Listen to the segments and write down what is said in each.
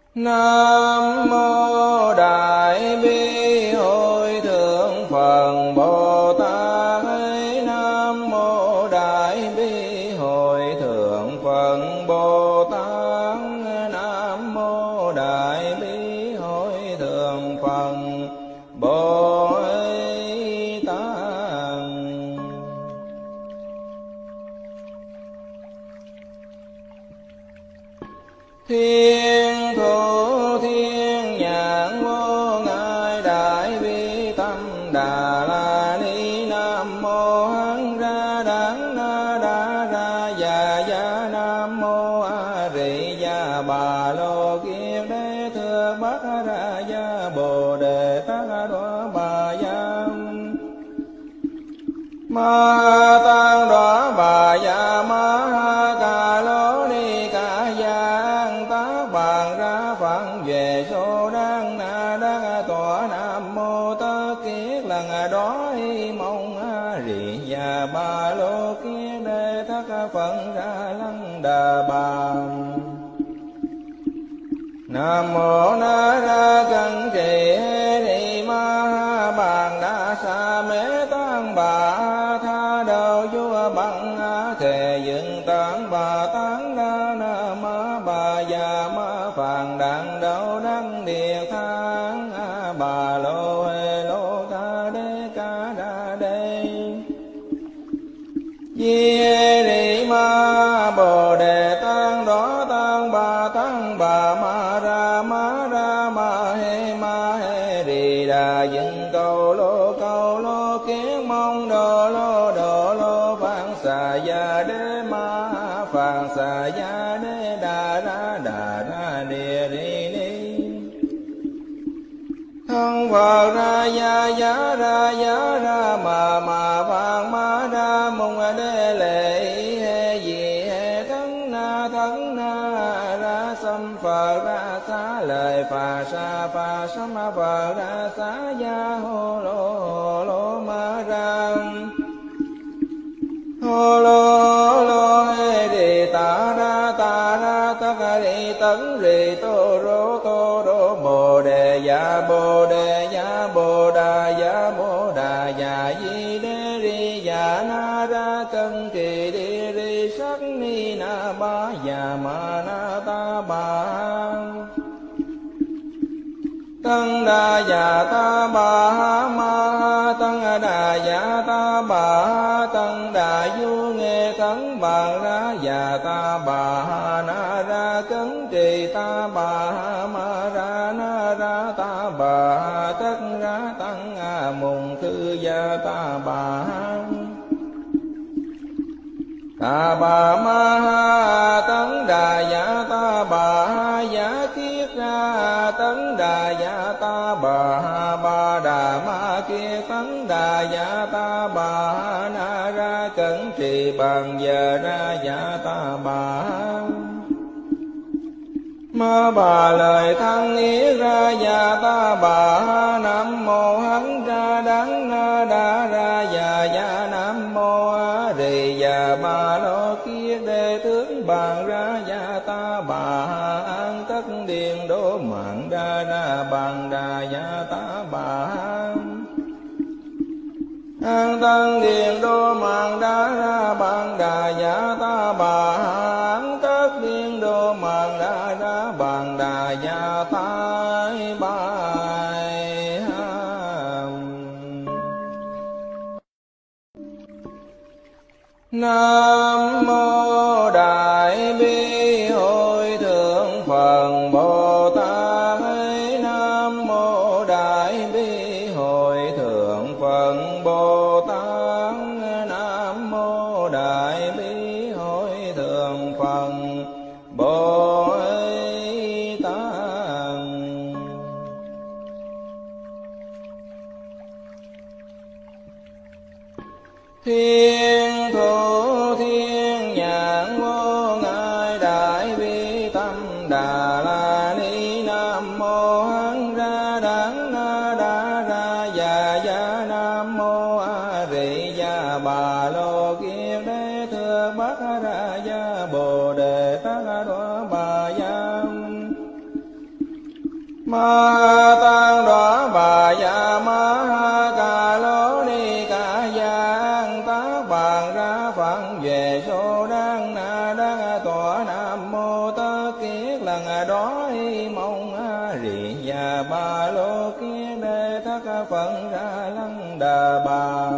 Nam mô Đại Bi Hội Thượng Phật Bồ Tát. Nam mô Đại Bi Hội Thượng Phật Bồ Tát. Nam mô Đại Bi Hội Thượng Phật Bồ Tát. Thiên thủ thiên nhãn vô ngại đại bi tâm đà la ni. Nam mô hán ra đán na đa ra già gia. Nam mô a rị gia bà lô kiết đế thưa bát ra gia bồ đề tát đoá bà gia. Ma tăng đoá bà gia ma ca lô ni ca gia. Bàn ra phận về số đăng na đắc tọa. Nam mô tất kiết lần đó y mong a rị gia ba lô kiết đế thất phận ra lăng đà bà. Nam mô na ra cân trì hê ni ma bàn đa sa mê tăng bà tha đầu vua bằng thề dựng tán bà tán đa na ma bà già ma phàn đặng đậu đăng địa thang bà lô hê lô ca đa đê di hê ni ma bồ đề tăng đó tăng bà ma ra ma hê đi đà dựng cầu lô kiến mong đồ lô phạn xà gia đế ma phạn xà gia đế đà ra địa ri ni. Thân Phật ra giá ra mà phạn ma ra mong đế lệ hê gì hê thân na ra xâm Phật ra xá lời phà sám Phật ra xá gia hô lô ma ra hô lô hê đi ta ra tất đi tấn rì tô rô bồ đề ya bồ đà ya di đê ri ya na ra cân trì đi ri sắc ni na ba ya ma na ta ba. Tăng đà ya ta ba ma tăng đà ya ta ba tăng đà du nghe tấn bàn ra ya ta ba na ra cấn trì ta ba ma ra na ra ta ba tất ra tăng mùng thư gia ta ba ma tấn đà ya ta ba ya kiết ra tấn đà ya ta ba đà ma kia tấn đà ya ta ba na ra cẩn trì bằng giờ ra ya ta ba ma bà lời thăng ý ra ya ta ba. Nam mô hán ra đắng na đa ra ya nam mô a rị già ba lô kiết đế tướng bàn ra ya ta ba an tất điền đô mạng ra bàn đà ya ta ba an tân điền đô mạng ra bàn đà ya ta ba an tất điền đô mạng ra bàn đà ya ta ba. Nam mô Đại Bi Hội Thượng Phật Bồ Tát. Nam mô Đại Bi Hội Thượng Phật Bồ Tát. Nam mô Đại Bi Hội Thượng Phật Bồ Tát. Thiên thủ thiên nhãn vô ngại đại bi tâm đà la ni. Nam mô hán ra đán na đa ra già gia. Nam mô a rị gia bà lô kiết đế thưa bát ra gia bồ đề tát đoá bà gia. ma tăng đọa bà ya ma ca lô ni ca giang tác bàn ra phận về số đăng na đăng tọa nam mô tất kiết lần đó mong rì ya ba lô kiết đê thất phận ra lăng đà bà.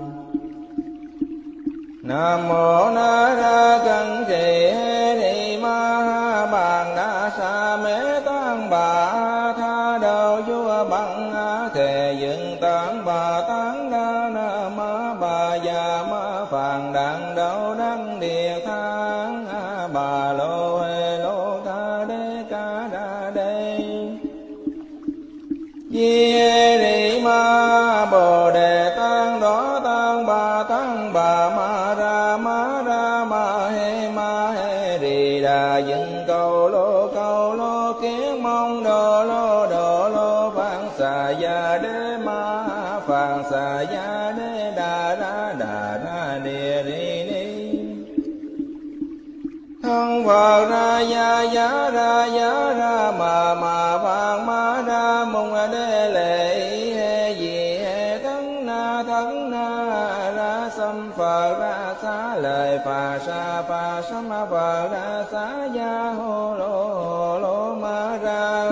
Nam mô na ra cân trì ni ma bàn đa sa mê tăng bà tha đầu vua bằng thề dựng tán bà tán đa na ma bà già ma phàn đàn đầu đăng địa thang bà lô hê lô ca đê ca đa đê di ni ma bồ đề tăng đó tăng bà ma ra ma he rì đà dựng cầu lô kiến mong đồ lô phạn xà ya đế ma phạn xà ya đế đà ra địa ri ni thân Phật ra ya ra mà phạn ma ra mong đế lệ he gì he thân na ra xâm Phật ra xá lời phà sám Phật ra xá ya hô lô ma ra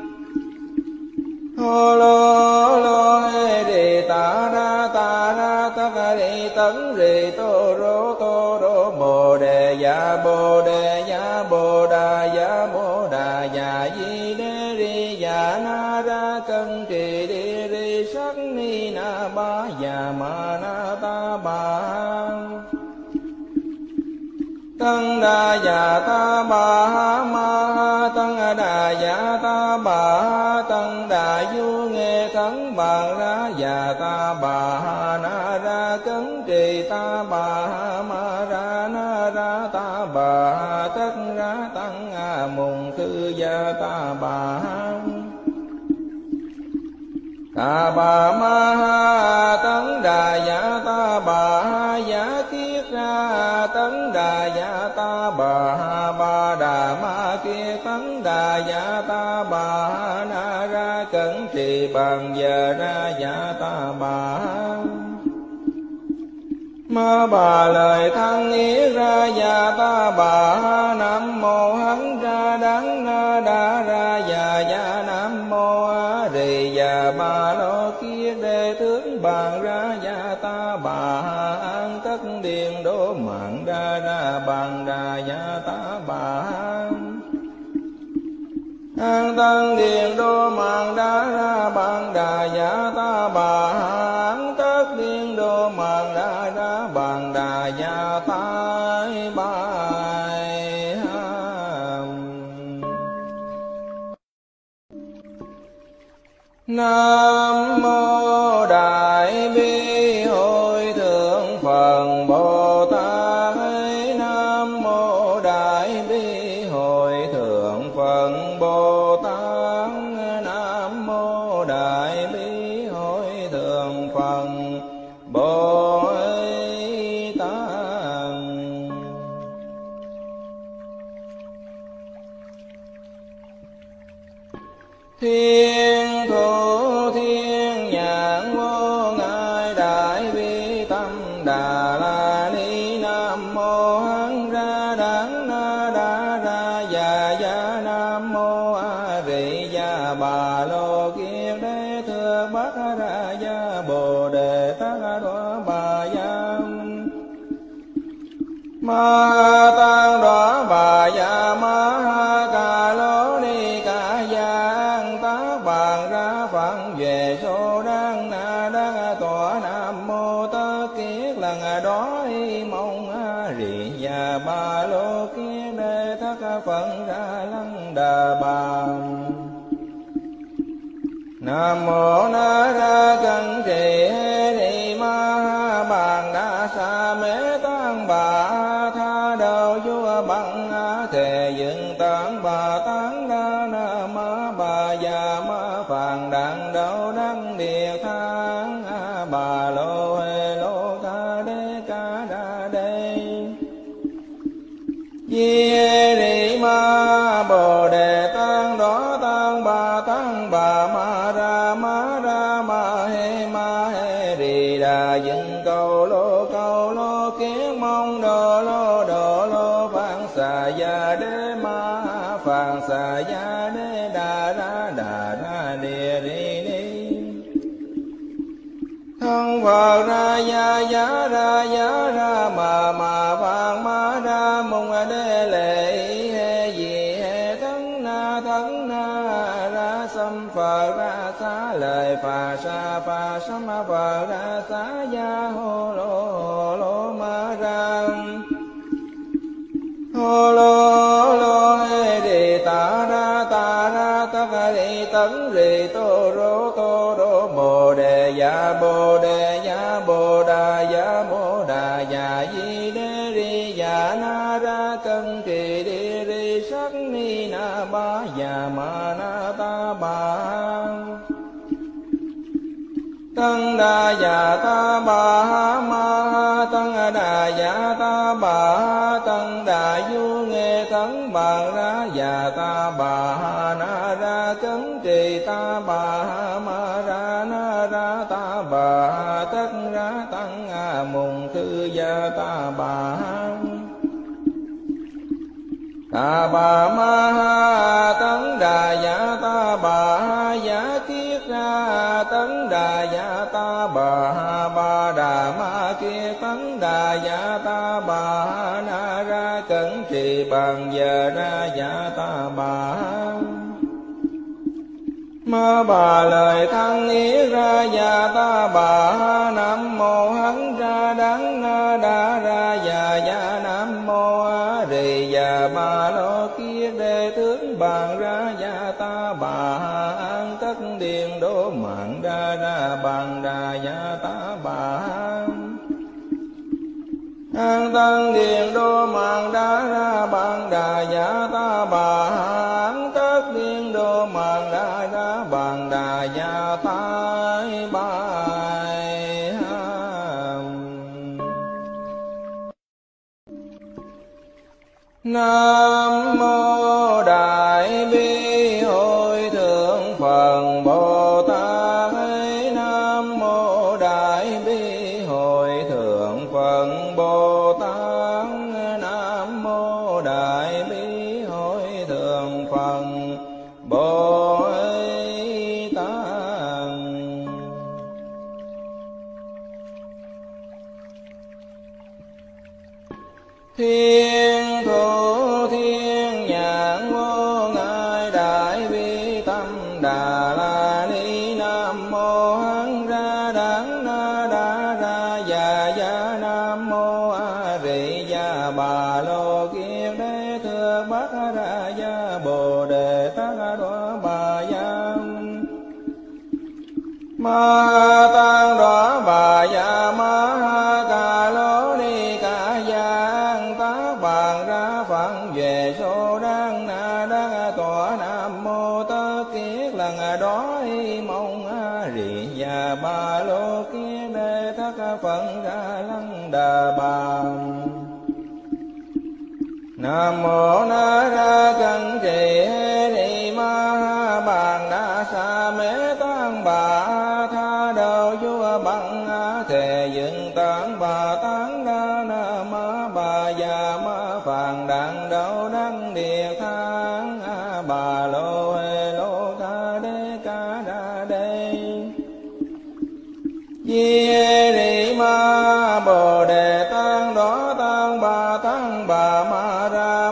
hô lô he rì ta ra tất rì tấn rì tô rô bồ đề ya bồ đà ya di đế ri ya na ra cân trì đi ri sắc ni na ba ya ma na ta ba tăng đà ya ta ba ma tăng đà ya ta ba tăng đà du nghe khấn bàn ra ya ta ba na ra cấn trì ta ba ma ra na ra ta ba tất ra tăng mùng khư ya ta ba ta bà ma tấn đà ya ta bà ya kiết ra tấn đà ya ta bà đà ma kia tấn đà ya ta bà na ra cẩn trì bằng giờ ra ya ta bà ma bà lời thăng ý ra ya ta bà nam mô hán ra đắng na đa ra ya nam mô rì ya ba lô kia đê tướng bàn ra ya ta bà an tất điền đô mạng ra bàn đà ya ta bà an tân điền đô mạng ra bàn đà ya ta bà an tất điền đô mạng ra bàn đà ya ta bài Nam mô Đại Bi Hội Thượng Phật Bồ Tát. Nam mô Đại Bi Hội Thượng Phật Bồ Tát. Nam mô Đại Bi Hội Thượng Phật Bồ Tát. Thiên thủ thiên nhãn vô ngại đại bi tâm đà la ni. Nam mô hán ra đắng na đa ra ya nam mô a rì ya bà lô kiết đế thưa bát ra ya bồ đề tát đọa bà ya ma tăng đọa bà ya ma ca lô ni ca giang tác bàn ra phận về số đăng na đăng tọa nam mô tất kiết lần đó mong rì ya ba lô kiết đê thất phận ra lăng đà bà. Nam mô na ra cân trì ni ma bàn đa sa mê tăng bà tha đầu vua bằng thề dựng tán bà tán đa na ma bà già ma phàn đàn đầu đăng địa thang bà lô hê lô ca đa đê di ni ma bồ đề tăng đó tăng bà tán phạn xà ya đế đà ra địa ri ni. Thân Phật ra giá ra mà vàng ma ra mùng đế lệ he gì he thân na ra xâm Phật ra xá lời phà sám Phật ra xá ya hô lô ma ra hô lô he đi ta ra tất đi tấn rì tô rô bồ đề ya bồ đà ya di đế ri ya na ra cân kỳ đi ri sắc ni na ba ya ma na ta ba tăng đà ya ta ba ma tăng đà ya ta ba tăng đà du nghe tấn bà ra ya ta ba na ra cấn trì ta ba ma ra na ra ta ba tất ra tăng mùng thư ya ta ba ma tấn đà ya ta ba ya kiết ra tấn đà ya ta ba đà ma kiết tấn đà ya ta ba na ra cẩn trì bằng giờ ra ya ta ba ma bà lời thăng ý ra ya ta ba nam mô hán ra đắng na đa ra ya nam mô a rì ya ba lo kia đề tướng bàn ra ya ta ba an tất điền đô mạng ra bàn đà ya ta ba an tăng điền đô mạng ra bàn đà ya ta ba an tất điền đô mạng ra bàn đà ya ta ba. Nam mô Đại Bi Hội Thượng Phật Bồ Tát. Nam mô Đại Bi Hội Thượng Phật Bồ Tát. Nam mô Đại Bi Hội Thượng Phật Bồ Tát. Thiên thủ thiên nhãn vô ngại đại bi tâm đà la ni. Nam mô hán ra đắng na đa ra ya nam mô a rì ya bà lô kiết đế thưa bát ra ya bồ đề tát đoá bà ya ma tăng đoá bà ya ma ca lô ni ca giang tác bàn ra phận về số đăng na đăng tọa. Nam mô tất kiết lần đó mong a rì ya ba lô kiết đế thất phận ra lăng đà bà. Nam mô na ra cân trì hê ni ma bàn đa sa mê tăng bà tha đầu vua bằng thề dựng tán bà tán đa na ma bà già ma phàn đàn đầu đăng địa thang bà lô hê lô ca đa đê di hê ni ma bồ đề tăng đó tăng bà ma ra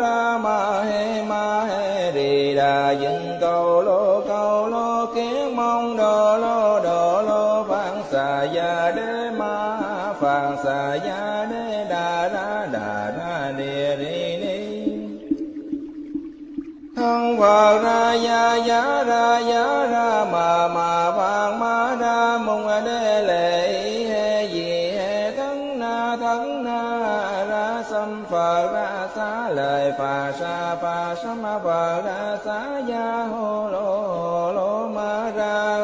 ma hê rì đà dựng cầu lô kiến mong đồ lô phạn xà ya đế ma phạn xà ya đế đà ra địa ri ni. Thân Phật ra giá ra mà vàng ma ra mùng đế lệ he gì he thân na ra xâm Phật ra xá lời phà sám Phật ra xá ya hô lô ma ra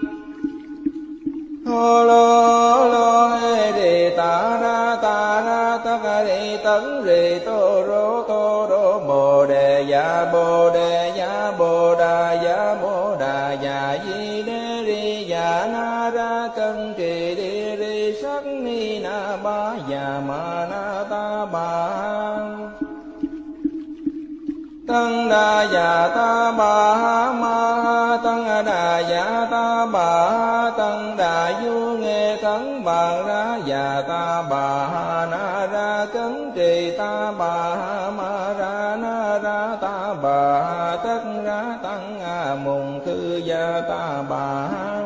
hô lô he đi ta ra tất đi tấn rì tô rô bồ đề ya bồ đà ya di đế ri ya na ra cân trì đi ri sắc ni na ba ya ma na ta ba Tăng đà dạ ta bà ha ma ha tăng đà dạ ta bà ha tăng đà du nghe thắng bà ra dạ ta bà ha na ra cấn trì ta bà ha ma ra na ra ta bà ha tất ra tăng mùng khư gia ta bà ha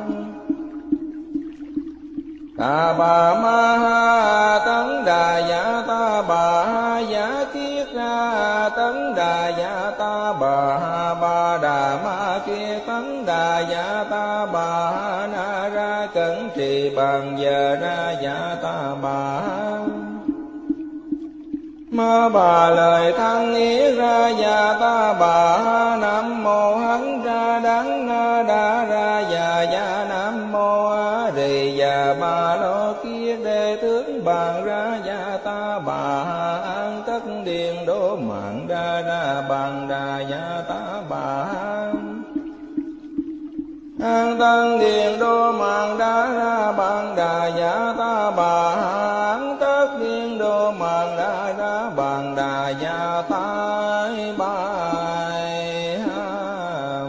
ta bà ma ha tấn đà dạ ta bà ha giả kiết ra tấn đà dạ ta bà ha ba đà ma kia tấn đà dạ ta bà ha na ra cẩn trì bằng giờ ra dạ ta bà ha ma bà lời thăng ý ra dạ ta bà ha nam mô hấn ra đắng na đa ra dạ dạ nam mô a rì dạ ba lô kia đề tướng bàn ra dạ ta bà ha an tất điền đô mạng ra ra bàn đà dạ ta bà ha an tân điền đô mạng đa ra bàn đà dạ ta bà ha an tất điền đô mạng đa ra bàn đà dạ ta bài ha.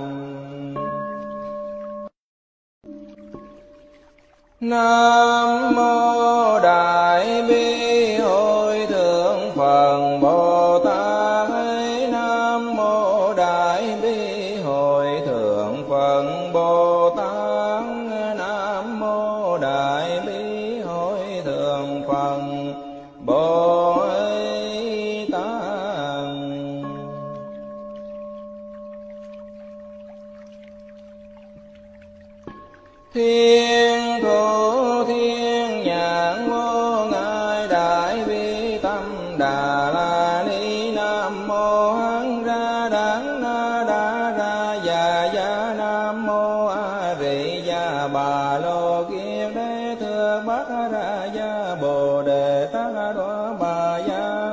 Nam mô Đại Bi Hội Thượng Phật Bồ Tát. Nam mô Đại Bi Hội Thượng Phật Bồ Tát. Nam mô Đại Bi Hội Thượng Phật Bồ Tát. Thiên thủ thiên nhãn vô ngại đại bi tâm đà la ni. Nam mô hán ra đắng na đa ra dạ dạ nam mô a rì dạ bà lô kiết đế thưa bát ra dạ bồ đề tát đoá bà dạ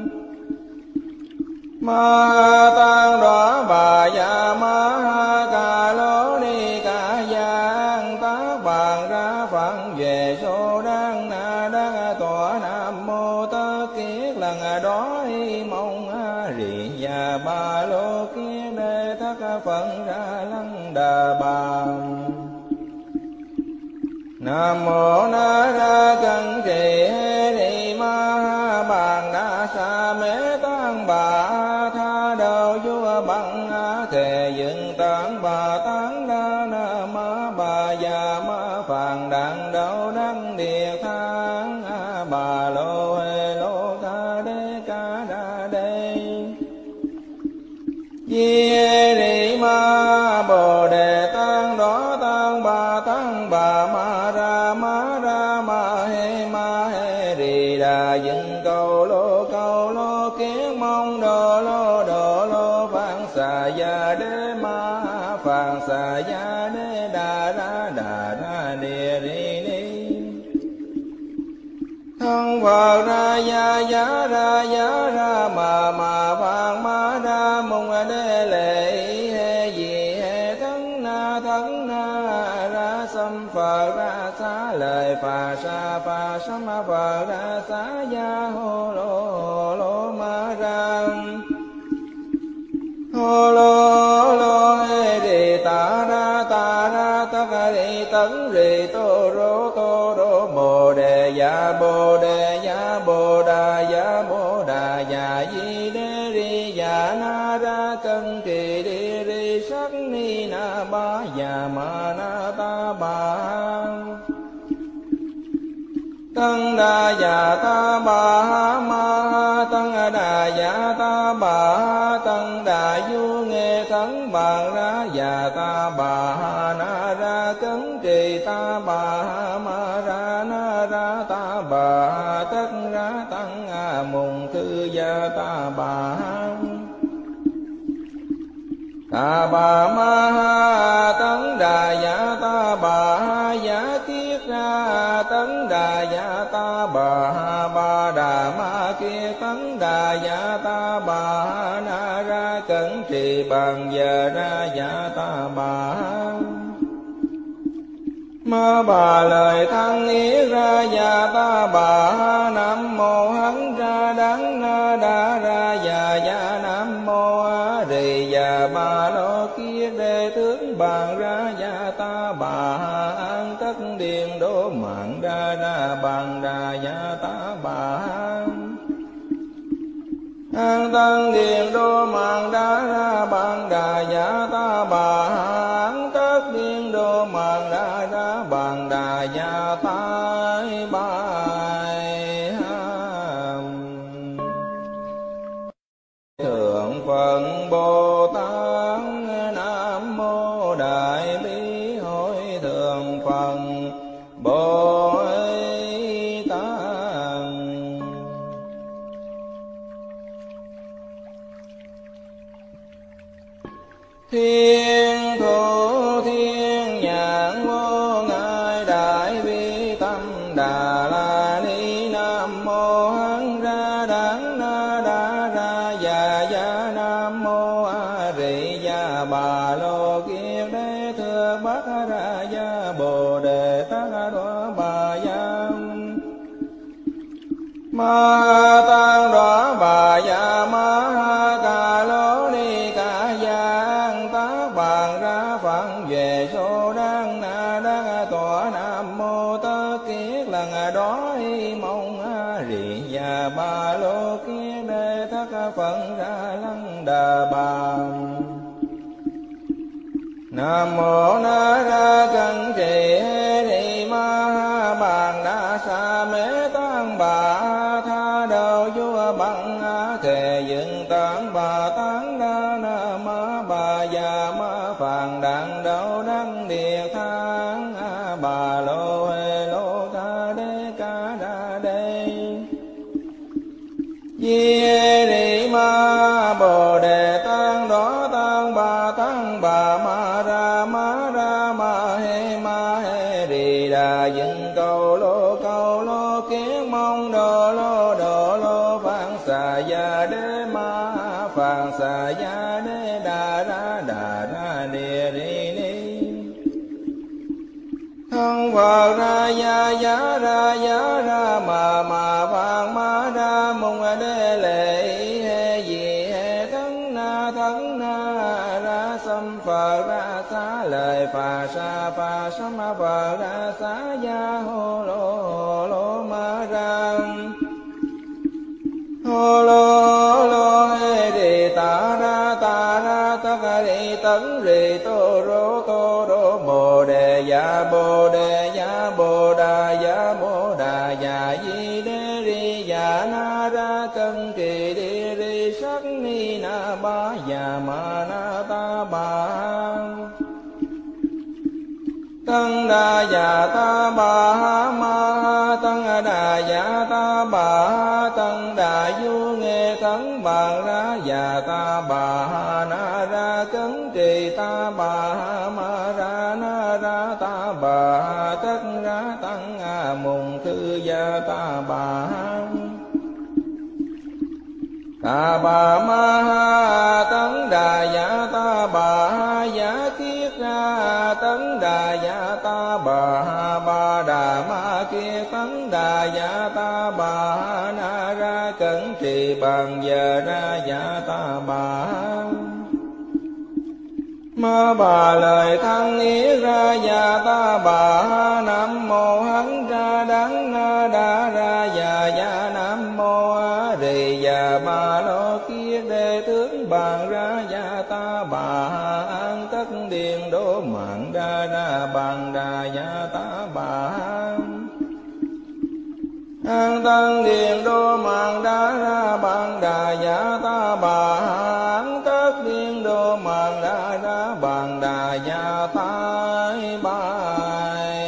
ma tăng đoá bà dạ ma ha ca lô ni ca giang tác bàn ra phận về số đăng na đăng tọa. Nam mô tất kiết lần đó mong a rì dạ ba lô kiết đế thất phận ra lăng đà bà. Nam mô na ra cẩn trì ni ma ha bàn đa sa mê tăng bà tha đầu vua bằng thề dựng tán bà tán đa na ma bà già ma phàn đàn đầu đăng địa thang bà lô hê lô ca đa đê di ni ma bồ đề tăng đó tăng bà ma ra ma he rì đà dựng cầu lô kiến mong đồ lô phạn xà gia đế ma phạn xà gia đế đà ra địa ri ni thân Phật ra giá ra mà phạn ma ra mong đế lệ he gì he thân na ra xâm Phật ra xá lời phà sám Phật ra xá gia hô lô ma ra hô lô he rì ta ra tất rì tấn rì tô rô bồ đề dạ bồ đà dạ di đế ri dạ na ra cân trì đi ri sắc ni na ba dạ ma na ta bà tăng đà dạ ta bà ha ma ha tăng đà dạ ta bà ha tăng đà du nghe thắng bàn ra dạ ta bà ha na ra cấn trì ta bà ha ma ra na ra ta bà ha tất ra tăng mùng khư gia ta bà ha ta bà ma ha tấn đà dạ ta bà ha giả kiết ra tấn đà dạ ta bà ha ba đà ma kia tấn đà dạ ta bà ha na ra cẩn trì bằng giờ ra dạ ta bà ha ma bà lời thăng ý ra dạ ta bà ha nam mô hấn ra đắng na đa ra dạ dạ nam mô a rì già ba lo kia đế tướng bàn ra gia ta bà an tất điện đô mạng đa ra bàn đà gia ta bà an tân điện đô mạng đa ra bàn đà gia ta bà an tất điện đô mạng đa ra bàn đà gia ta bài thượng Phật Bồ Tát Nam Mô Đại Bi Hội Thượng Phật Bồ Tát. Thiên thủ thiên nhãn vô ngại đại bi tâm đà la ni. Nam mô hán ra đắng na đa ra già gia. Nam mô a rì gia bà lô kiết đế thưa bắc ra gia bồ đề tát đoá bà gia ma tăng đoá bà gia ma ca lô ni ca giang tác bàn ra phận về số đăng na đăng tọa. Nam mô tất kiết lần đó mong a rì gia ba lô kiết đế thất phận ra lăng đà bà. Nam mô na ra cân trì ni ma bàn đa sa mê tăng bà tha đầu vua bằng thề dựng tán bà tán đa na ma bà già ma phàn đàn đầu đăng địa thang bà lô hê lô ca đa đê di ni ma bồ đề tăng đó tăng bà ma ra ma he rì đà dựng cầu lô kiến mong đồ lô phạn xà gia đế ma phạn xà gia đế đà ra địa ri ni. Thân Phật ra giá ra mà phạn ma ra mong đế lệ he gì he thân na ra xâm Phật ra xá lời phà sám Phật ra xá gia hô lô ma ra hô lô he rì ta ra tất rì tấn rì tô rô bồ đề ya bồ đà ya di đế ri ya na ra cân trì đi ri sắc ni na ba ya ma na ta ba tăng đà ya ta ba ma tăng đà ya ta ba tăng đà du nghe tấn bàn ra ya ta ba na ra cấn trì ta ba ma ra na ra ta ba tất ra tăng mùng thư gia ta ba ma tấn đà ya ta ba ya kiết ra tấn đà ya ta ba đà ma kia tấn đà ya ta ba na ra cẩn trì bằng giờ ra ya ta ba ma bà lời thăng ý ra ya ta ba. Nam mô hán ra đắng na đa ra ya nam mô a rì già ba lo kia đế tướng bàn ra ya ta ba an tất điện đô mạng đa ra bàn đà ya ta ba an tân điện đô mạng đa ra bàn đà ya ta ba an tất điện đô mạng đa ra bàn đà ya ta bài.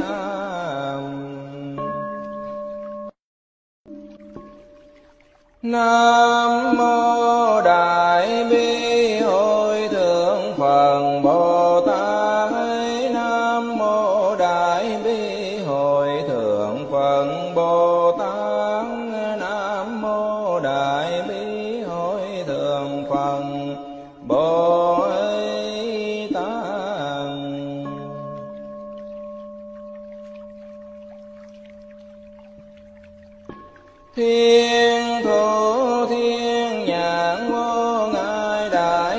Nam mô Đại Bi Hội Thượng Phật Bồ Tát. Nam mô Đại Bi Hội Thượng Phật Bồ Tát. Nam mô Đại Bi Hội Thượng Phật Bồ Tát. Thiên thủ thiên nhãn vô ngại đại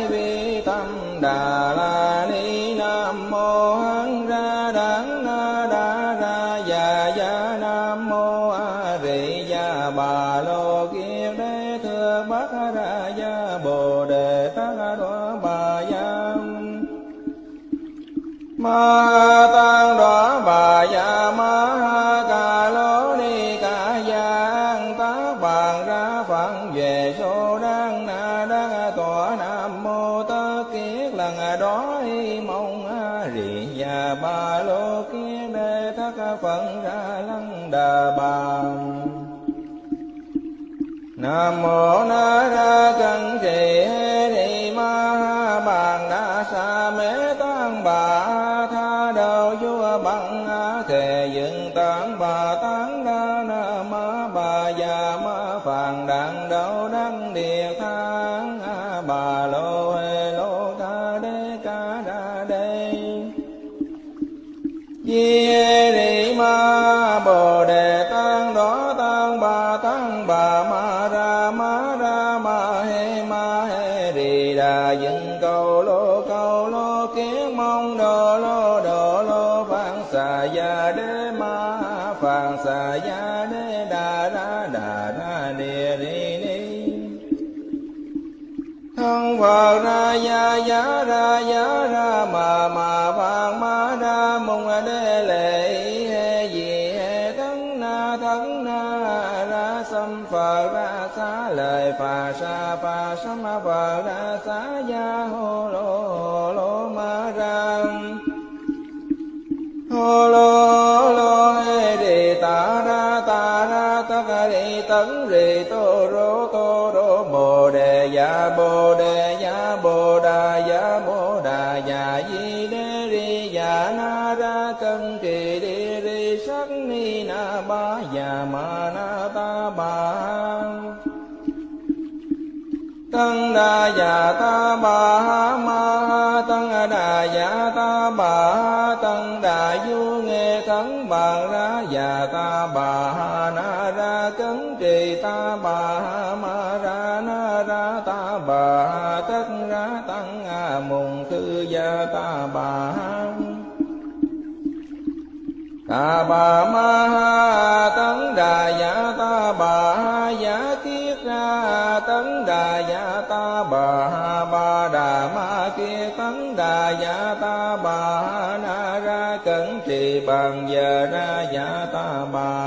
đà la ni. Nam mô hán ra đắng na đa ra già ya. Nam mô a di đà bà lô kiết đế thưa bát ra ya bồ đề tát đoá bà ya. Ma tăng đoá bà ya ma ca lô ni ca giang tác bàn ra phận về số đăng na đắc tọa. Nam mô tất kiết lần đó mong a di đà bà lô kiết đế thất phận ra lăng đà bà. Nam mô na ra cân trì ni ma bàn đa sa mê tăng bà tha đầu vua bằng thề dựng tán bà tán đa na ma bà già ma phàn đàn đầu đăng địa thang bà lô hê lô ta đê ca đa đê. Di ri ma bồ đề tăng đó tăng bà ma ra ma he ri đà dựng cầu lô kiến mong đồ lô phạn xà ya đế ma phạn xà ya đế đà ra địa ri ni. Thân Phật ra ya ra mà phạn ma ra mong đế lệ he gì he thắng na ra xâm Phật ra xá lời phà sa ma Phật ra xá ya hô lô ma ra hô lô he đi ta ra tất đi tấn rì tô rô bồ đề ya bồ đà ya di đế ri ya na ra cân trì đi ri sắc ni na ba ya ma na ta ba. Tăng đà ya ta ba ma tăng đà ya ta ba tăng đà du nghe khấn bàn ra ya ta ba na ra cấn trì ta ba ma ra na ra ta ba tất ra tăng mùng khư ya ta ba. Ta bà ma tấn đà ya ta bà ya kiết ra tấn đà ya ta bà đà ma kia tấn đà ya ta bà na ra cẩn trì bằng giờ ra ya ta bà.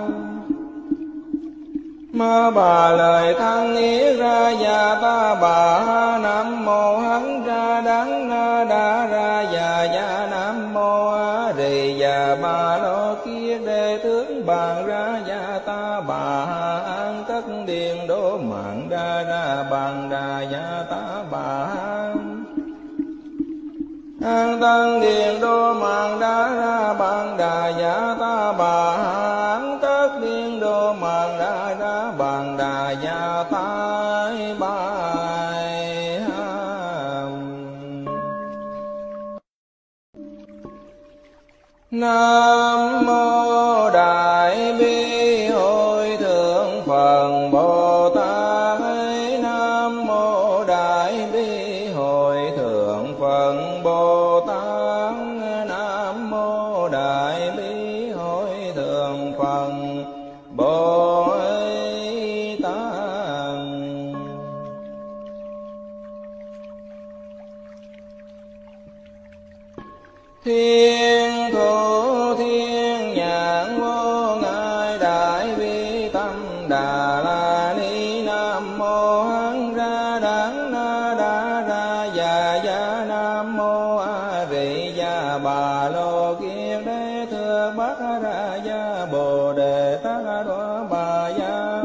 Ma bà lời thăng ý ra ya ta bà. Nam mô hán ra đắng na đa ra ya nam mô a di đà bà lô kiết đế tướng bàn ra ya ta bà. An tất điện đô mạng ra bàn đà ya ta bà. An tăng điện đô mạng ra bàn đà ya ta bà. An tất điện đô mạng ra bàn đà ya ta bà. Nam mô Đại Bi Hội Thượng Phật Bồ Tát. Nam mô Đại Bi Hội Thượng Phật Bồ Tát. Nam mô Đại Bi Hội Thượng Phật Bồ Tát. Thiên thủ thiên nhãn vô ngại đại bi tâm đà la ni. Nam mô hán ra đắng na đa ra ya. Nam mô a di đà bà lô kiết đế thưa bát ra ya bồ đề tát đoá bà ya.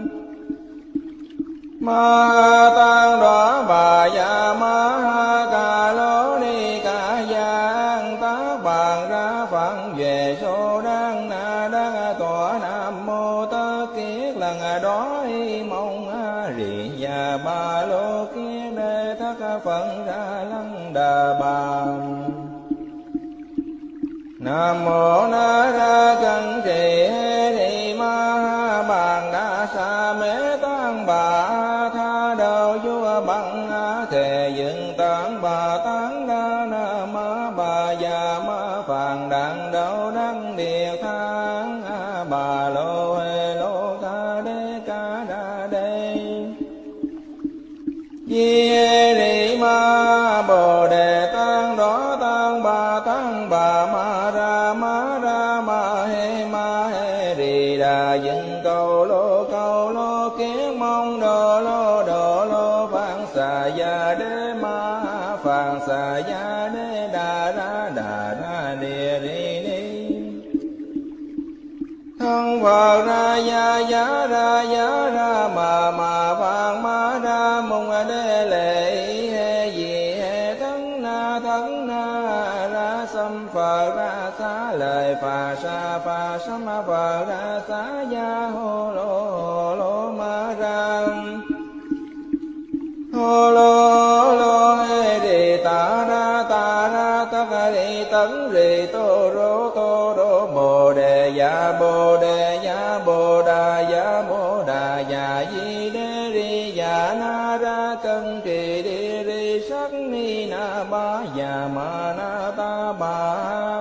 Ma tăng đoá bà ya ma ca lô ni ca giang tác bàn ra phận về số đăng na đắc tọa. Nam mô tất kiết lần đó mong a di đà bà lô kiết đế thất phận ra lăng đà bà. Nam mô na ra cân trì ni ma bàn đa sa mê tăng bà tha đầu vua bằng thề thể dựng tán bà tán đa na ma bà già ma phàn đặng đậu đăng địa thang bà lô hê lô ca đê ca đa đê di ri ma bồ đề tăng đó tăng bà ma ra he ri đà dựng cầu lô kiến mong đồ lô phạn xà ya đế ma phạn xà ya đế đà ra địa ri ni thân Phật ra ya ra mà phạn ma ra mong đế lệ he gì he thân na ra xâm Phật ra xá lời phà sa ma Phật ra xá ya hô lô ma ra hô lô he đi ta ra tất đi tấn rì tô rô bồ đề ya bồ đà ya di đế ri ya na ra cân trì đi ri sắc ni na ba ya ma na ta ba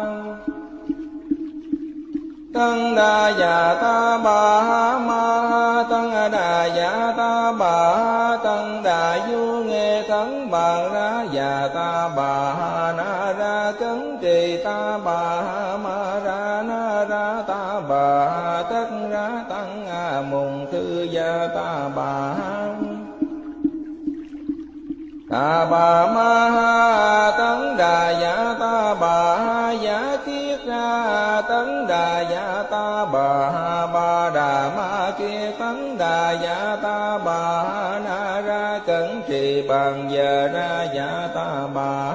tăng đà ya ta ba ma tăng đà ya ta ba tăng đà du nghe thắng bằng ra ya ta ba na ra cấn trì ta ba ma ra na ra ta ba tất ra tăng mùng thư gia ta ba ma tấn đà ya ta ba ya kiết ra tấn đà ya ta ba đà ma kia tấn đà ya ta ba na ra cẩn trì bằng giờ ra ya ta ba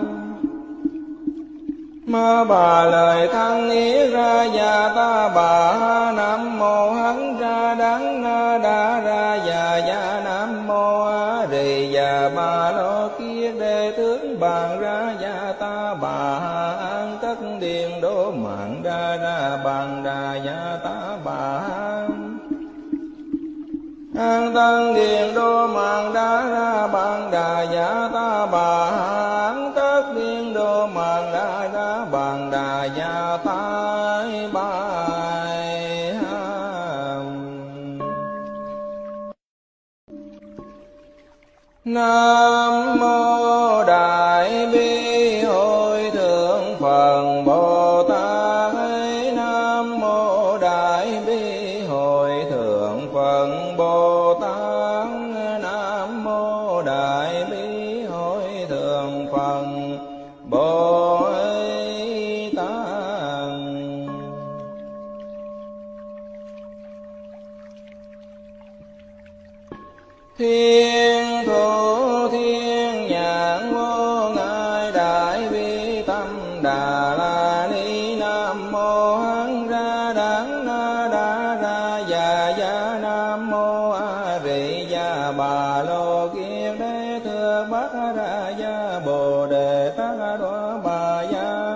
ma bà lời thăng ý ra ya ta ba nam mô hán ra đắng na đa ra ya nam mô a rì ya ba lo kia đề tướng bàn ra ya ta ba an tất điền đô mạng ra bàn đà ya ta ba an tăng điền đô mạng ra bàn đà ya ta ba an tất điền đô mạng ra bàn đà ya ta ba Nam mô Đại Bi Hội Thượng Phật Bồ Tát. Nam mô Đại Bi Hội Thượng Phật Bồ Tát. Nam mô Đại Bi Hội Thượng Phật Bồ Tát. Thiên thủ thiên nhãn vô ngại đại bi tâm đà la ni. Nam mô hán ra đắng na đa ra ya nam mô a rì ya bà lô kiết đế thưa bát ra ya bồ đề tát đoá bà ya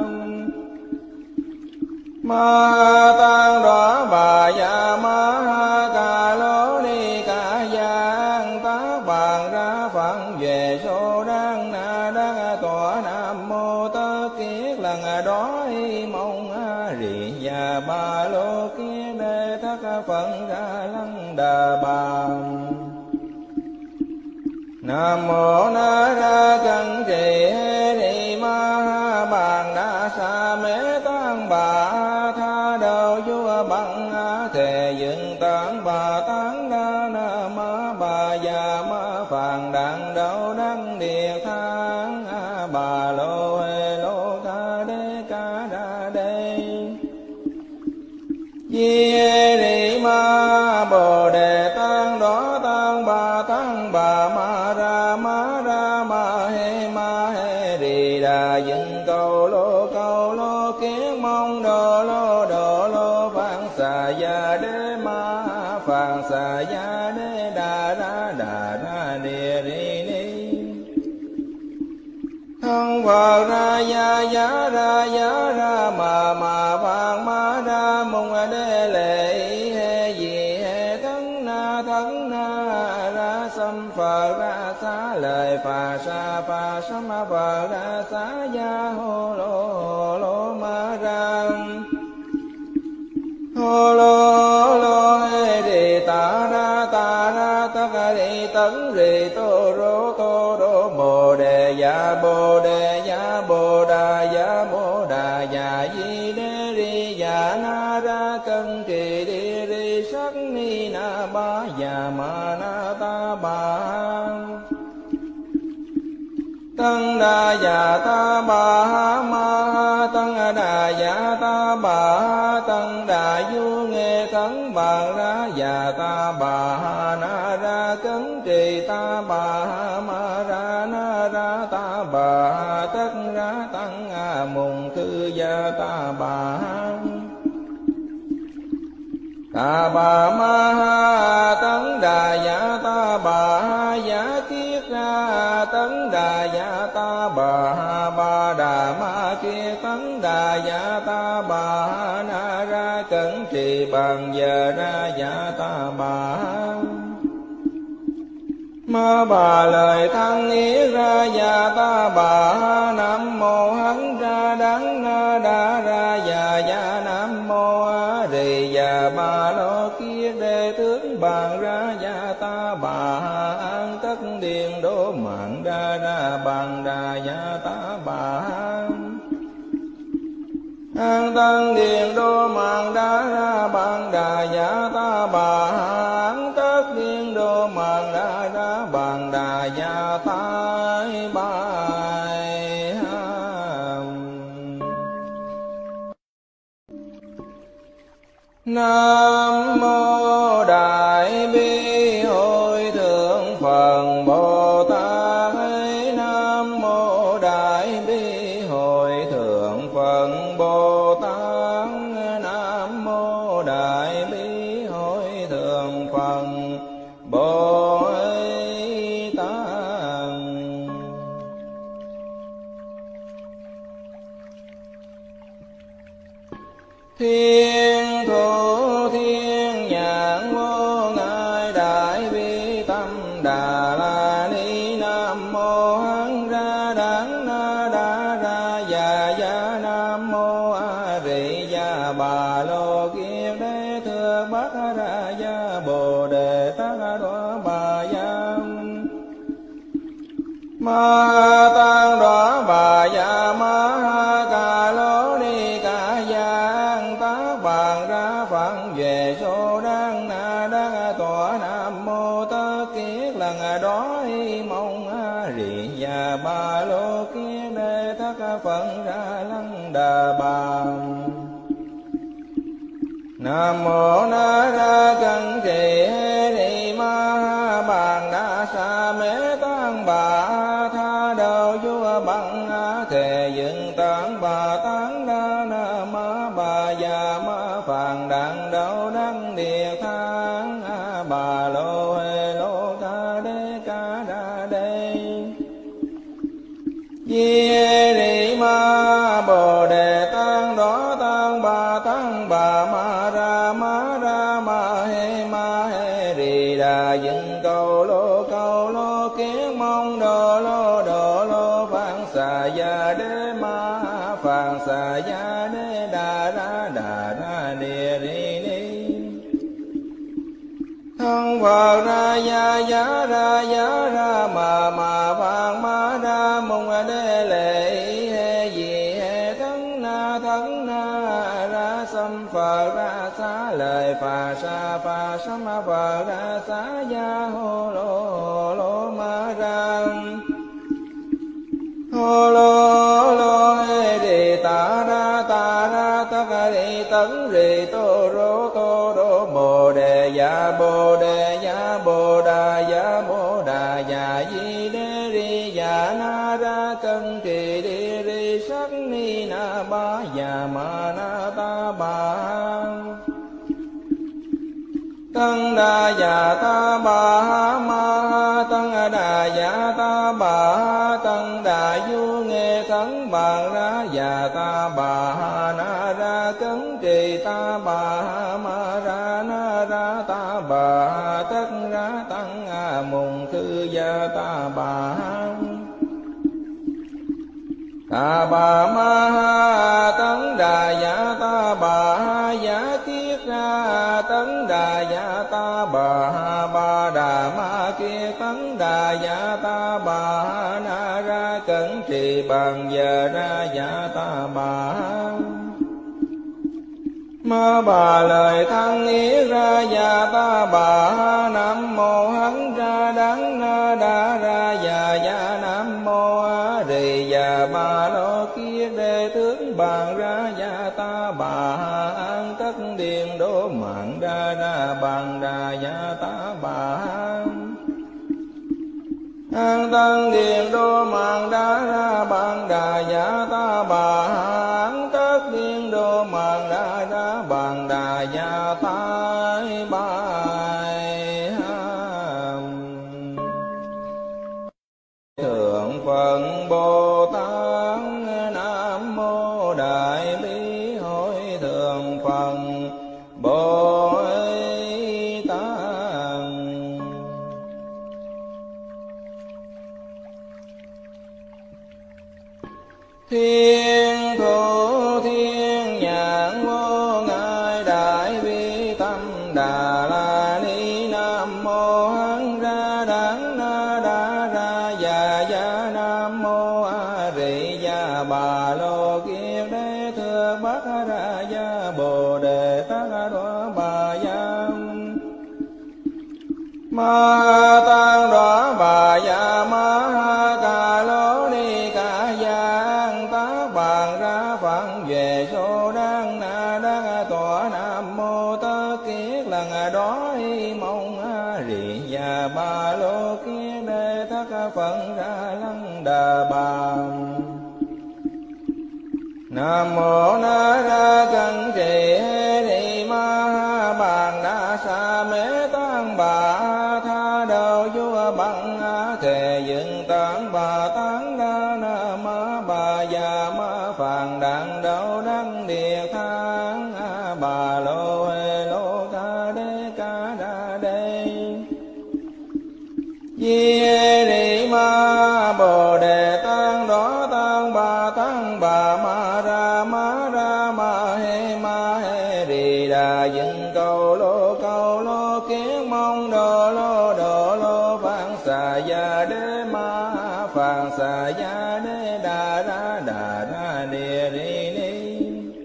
ma tăng đoá bà ya ma ca lô ni ca giang tác bàn ra phận về số đăng na đăng tọa. Nam mô tất kiết lần đó mong a rì ya ba lô kiết đế thất phận ra lăng đà bà. Nam mô na ra cân trì hê ni ma bàn đa sa mê tăng bà tha đầu vua bằng thề dựng tán bà tán đa na ma bà già ma phàn đặng đậu đăng địa thang bà lô hê lô ca đa đê di ri ma bồ đề tăng đó tăng bà ma ra he ri đà dựng cầu lô kiến mong đồ lô phạn xà ya đế ma phạn xà ya đế đà ra địa ri ni thân Phật ra ya ra mà phạn ma ra mong đế lệ he gì he thân na ra xâm Phật ra xá lời phà sa sa pha sam phật ra xá ya hô lô ma ra hô lô hê rì ta ra tất rì tấn rì tô rô bồ đề ya bồ đà ya di đê ri ya na ra cân trì đi ri sắc ni na ba ya ma na ta ba tăng đà ya ta ba ma tăng đà ya ta ba tăng đà du nghe thắng bàn ra ya ta ba na ra cấn trì ta ba ma ra na ra ta ba tất ra tăng mùng thư gia ta ba ma tấn đà ya ta ba ya kiết ra tấn đà ya ta ba đà ma kia tấn đà ya ta ba na ra cẩn trì bằng giờ ra ya ta ba ma bà lời thăng ý ra ya ta bà nam mô hán ra đắng na đa ra ya nam mô a rì ya ba lo kia đề tướng bàn ra ya ta bà an tất điền đô mạng ra bàn đà ya ta bà an tân điền đô mạng ra bàn đà ya ta bà an tất điền đô mạng ra bàn đà ya ta bài Nam mô Đại Bi Hội Thượng Phật Bồ Tát. Nam mô Đại Bi Hội Thượng Phật Bồ Tát. Nam mô Đại Bi Hội Thượng Phật Bồ Tát. Thiên thủ thiên nhãn vô ngại đại bi tâm đà la ni. Nam mô hán ra đắng na đa ra ya nam mô a rì ya bà lô kiết đế thưa bắc ra ya bồ đề tát đoá bà ya ma tăng đoá bà ya ma ca lô ni ca giang tác bàn ra phận về số đăng na đắc tọa. Nam mô tất kiết lần đó mong a rì ya ba lô kiết đế thất phận ra lăng đà bà. Nam mô na ra cân trì hê ni ma bàn đa sa mê tăng bà tha đầu vua bằng thề dựng tán bà tán đa na ma bà già ma phàn đàn đầu đăng địa thang bà lô hê lô ca đa đê di ri ma bồ đề tăng đó tăng bà ma ra ma hê rì đà dựng cầu lô kiến mong đồ lô phạn xà ya đế ma phạn xà ya đế đà ra địa ri ni thân Phật ra ya ra mà phạn ma ra mong đế lệ hê gì hê thân na ra xâm Phật ra xá lời phà sám Phật ra xá ya hô lô ma ra hô lô hê rì ta ra tất rì tấn rì tô rô bồ đề ya bồ đà ya di đê ri ya na ra cân trì đi ri sắc ni na ba ya ma na ta ba tăng đà ya ta ba ma tăng đà ya ta ba tăng đà du nghe thắng bàn ra ya ta ba na ra cấn trì ta ba ma ra na ra ta ba tất ra tăng mùng thư gia ta ba ta bà ma ha tấn đà dạ ta bà ha giả kiết ra tấn đà dạ ta bà ha ba đà ma kia tấn đà dạ ta bà ha na ra cẩn trì bằng giờ ra dạ ta bà ha ma bà lời thăng ý ra dạ ta bà ha nam mô hán ra đắng na đa ra dạ dạ nam mô a rì dạ ba lô kia đề tướng bàn ra dạ ta bà ha an tất điện đô mạng ra ra bàn đà dạ ta bà ha an tân điện đô mạng đa ra bàn đà dạ ta bà ha an tất điện đô mạng đa ra bàn đà dạ ta bài thượng Phật Bồ Tát Nam mô Đại Bi Hội thượng Phật Bồ Tát. Thiên thủ thiên nhãn vô ngại đại bi tâm đà la ni nam mô hán ra đắng na đa ra dạ dạ nam mô a rì dạ bà lô kiết đế thưa bát ra dạ bồ đề tát đoá bà dạ ma tăng đoá bà dạ ma ha ca lô ni ca giang tá bàn ra phận về số đăng na đắc tọa nam mô tất kiết lần đó mong a rì dạ ba lô kiết đế thất phận ra lăng đà bà nam mô na ra cẩn trì ni ma ha bàn đa sa mê tăng bà tha đầu vua bằng thề dựng tán bà tán đa na ma bà già ma phàn đàn đầu đăng địa thang bà lô hê lô ca đê di ni ma bồ đề tăng đó tăng bà ma ra ma he rì đà dựng cầu lô kiến mong đồ lô phạn xà gia đế ma phạn xà gia đế đà ra địa ri ni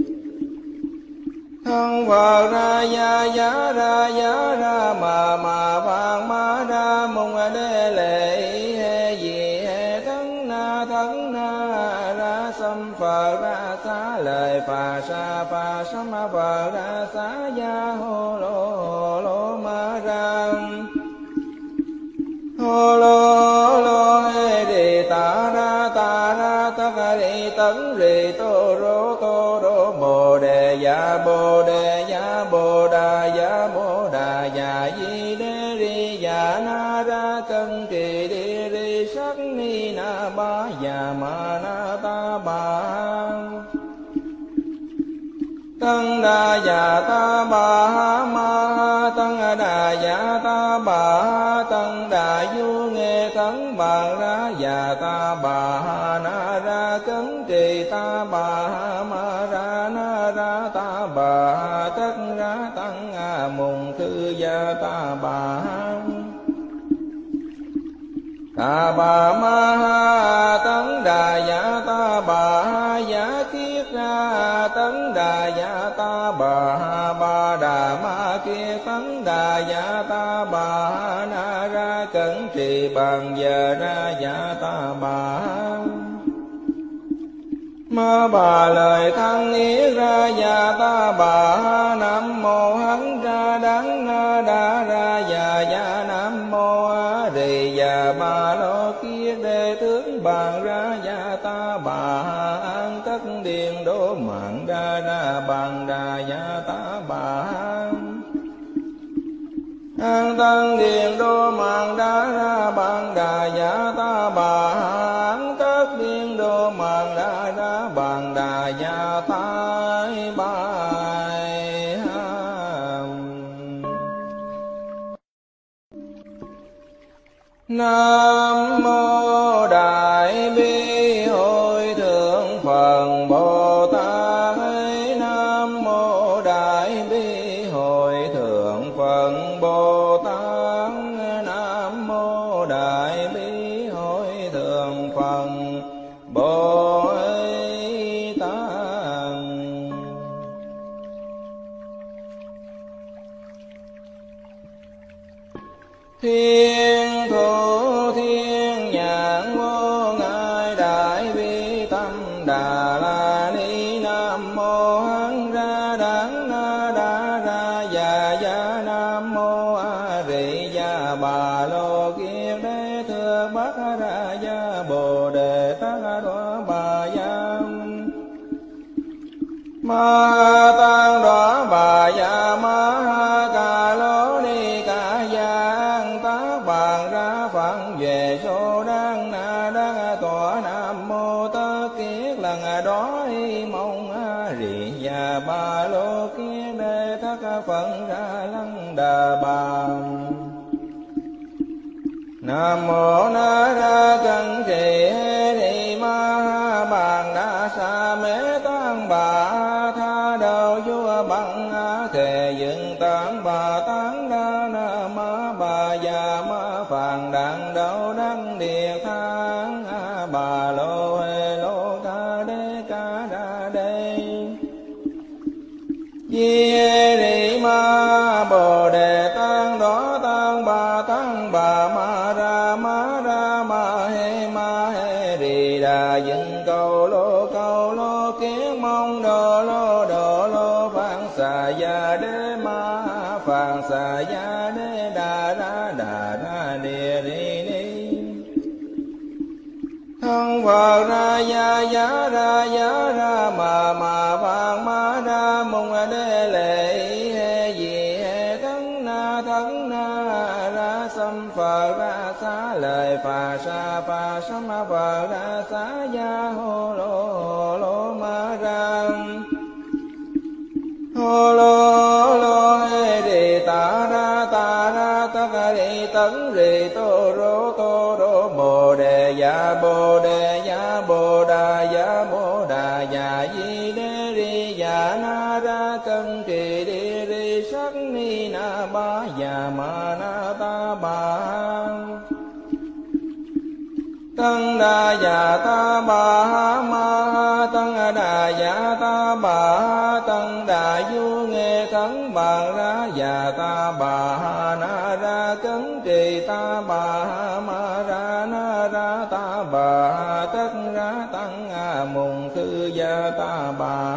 thân Phật ra giá ra mà phạn ma ra mong đế lệ he gì he thắng na ra xâm Phật ra xá lời phà sám Phật ra xá gia hô lô ma ra hô lô he đi ta ra tất đi tấn rì tô rô bồ đề dạ bồ đà dạ di đế ri dạ na ra cân trì đi ri sắc ni na ba dạ ma na ta ba tăng đà dạ ta bà ma tăng đà dạ ta bà tăng đà du nghe tấn bà ra dạ ta bà na ra cấn trì ta bà ma ra na ra ta bà tất ra tăng mùng khư gia ta bà ma tấn đà dạ ta bà giả kiết ra tấn đà dạ ta bà ba đà ma kia tấn đà dạ ta bà na ra cẩn trì bằng giờ ra dạ ta bà ma bà lời thăng ý ra dạ ta bà nam mô hán ra đắng na đa ra dạ dạ nam mô a rì dạ ba lô kia đề tướng bàn ra dạ ta bà an tất điện đô mạng ra ra bàn đà dạ ta bà an tân điện đô mạng đa ra bàn đà dạ ta bà an tất điện đô mạng đa ra bàn đà dạ ta bài nam mô đại bi hội thượng Bồ Tát. Thiên thủ thiên nhãn vô ngại đại bi tâm đà la ni. Nam mô hán ra đắng na đa ra già gia. Nam mô a di đà bà lô kiết đế thượng bát ra gia bồ đề tát đoá bà giam ma tăng đoá bà gia ma ca lô ni ca giang tác bàn ra phận về số đăng na đăng tọa. Nam mô tất kiết lần đó mong a di đà bà lô kiết đế thất phận ra lăng đà bà. Nam mô na ra cân trì hê ni ma bàn đa sa mê tăng bà tha đầu vua bằng thề dựng tán bà tán đa na ma bà già ma phàn đặng đầu đăng địa thang bà lô hê lô ca đa đê di hê ni ma bồ đề tăng đó tăng bà ma ra ma hê rì đà dựng cầu lô kiến mong đồ lô phạn xà gia đế ma phạn xà gia đế đà ra địa ri ni. Thân Phật ra giá ra mà phạn ma ra mong đế lệ hê gì hê thắng na ra xâm Phật ra xá lời phà sám Phật ra xá gia hô lô ma ra hô lô hê đi ta ra tất đi tấn rì tô rô bồ đề ya bồ đà ya di đê ri ya na ra cân trì đi ri sắc ni na ba ya ma na ta ba tăng đà ya ta ba ma tăng đà ya ta ba tăng đà du nghe thắng bàn ra ya ta ba na ra cấn trì ta ba ma ra na ra ta ba tất ra tăng mùng khư gia ta ba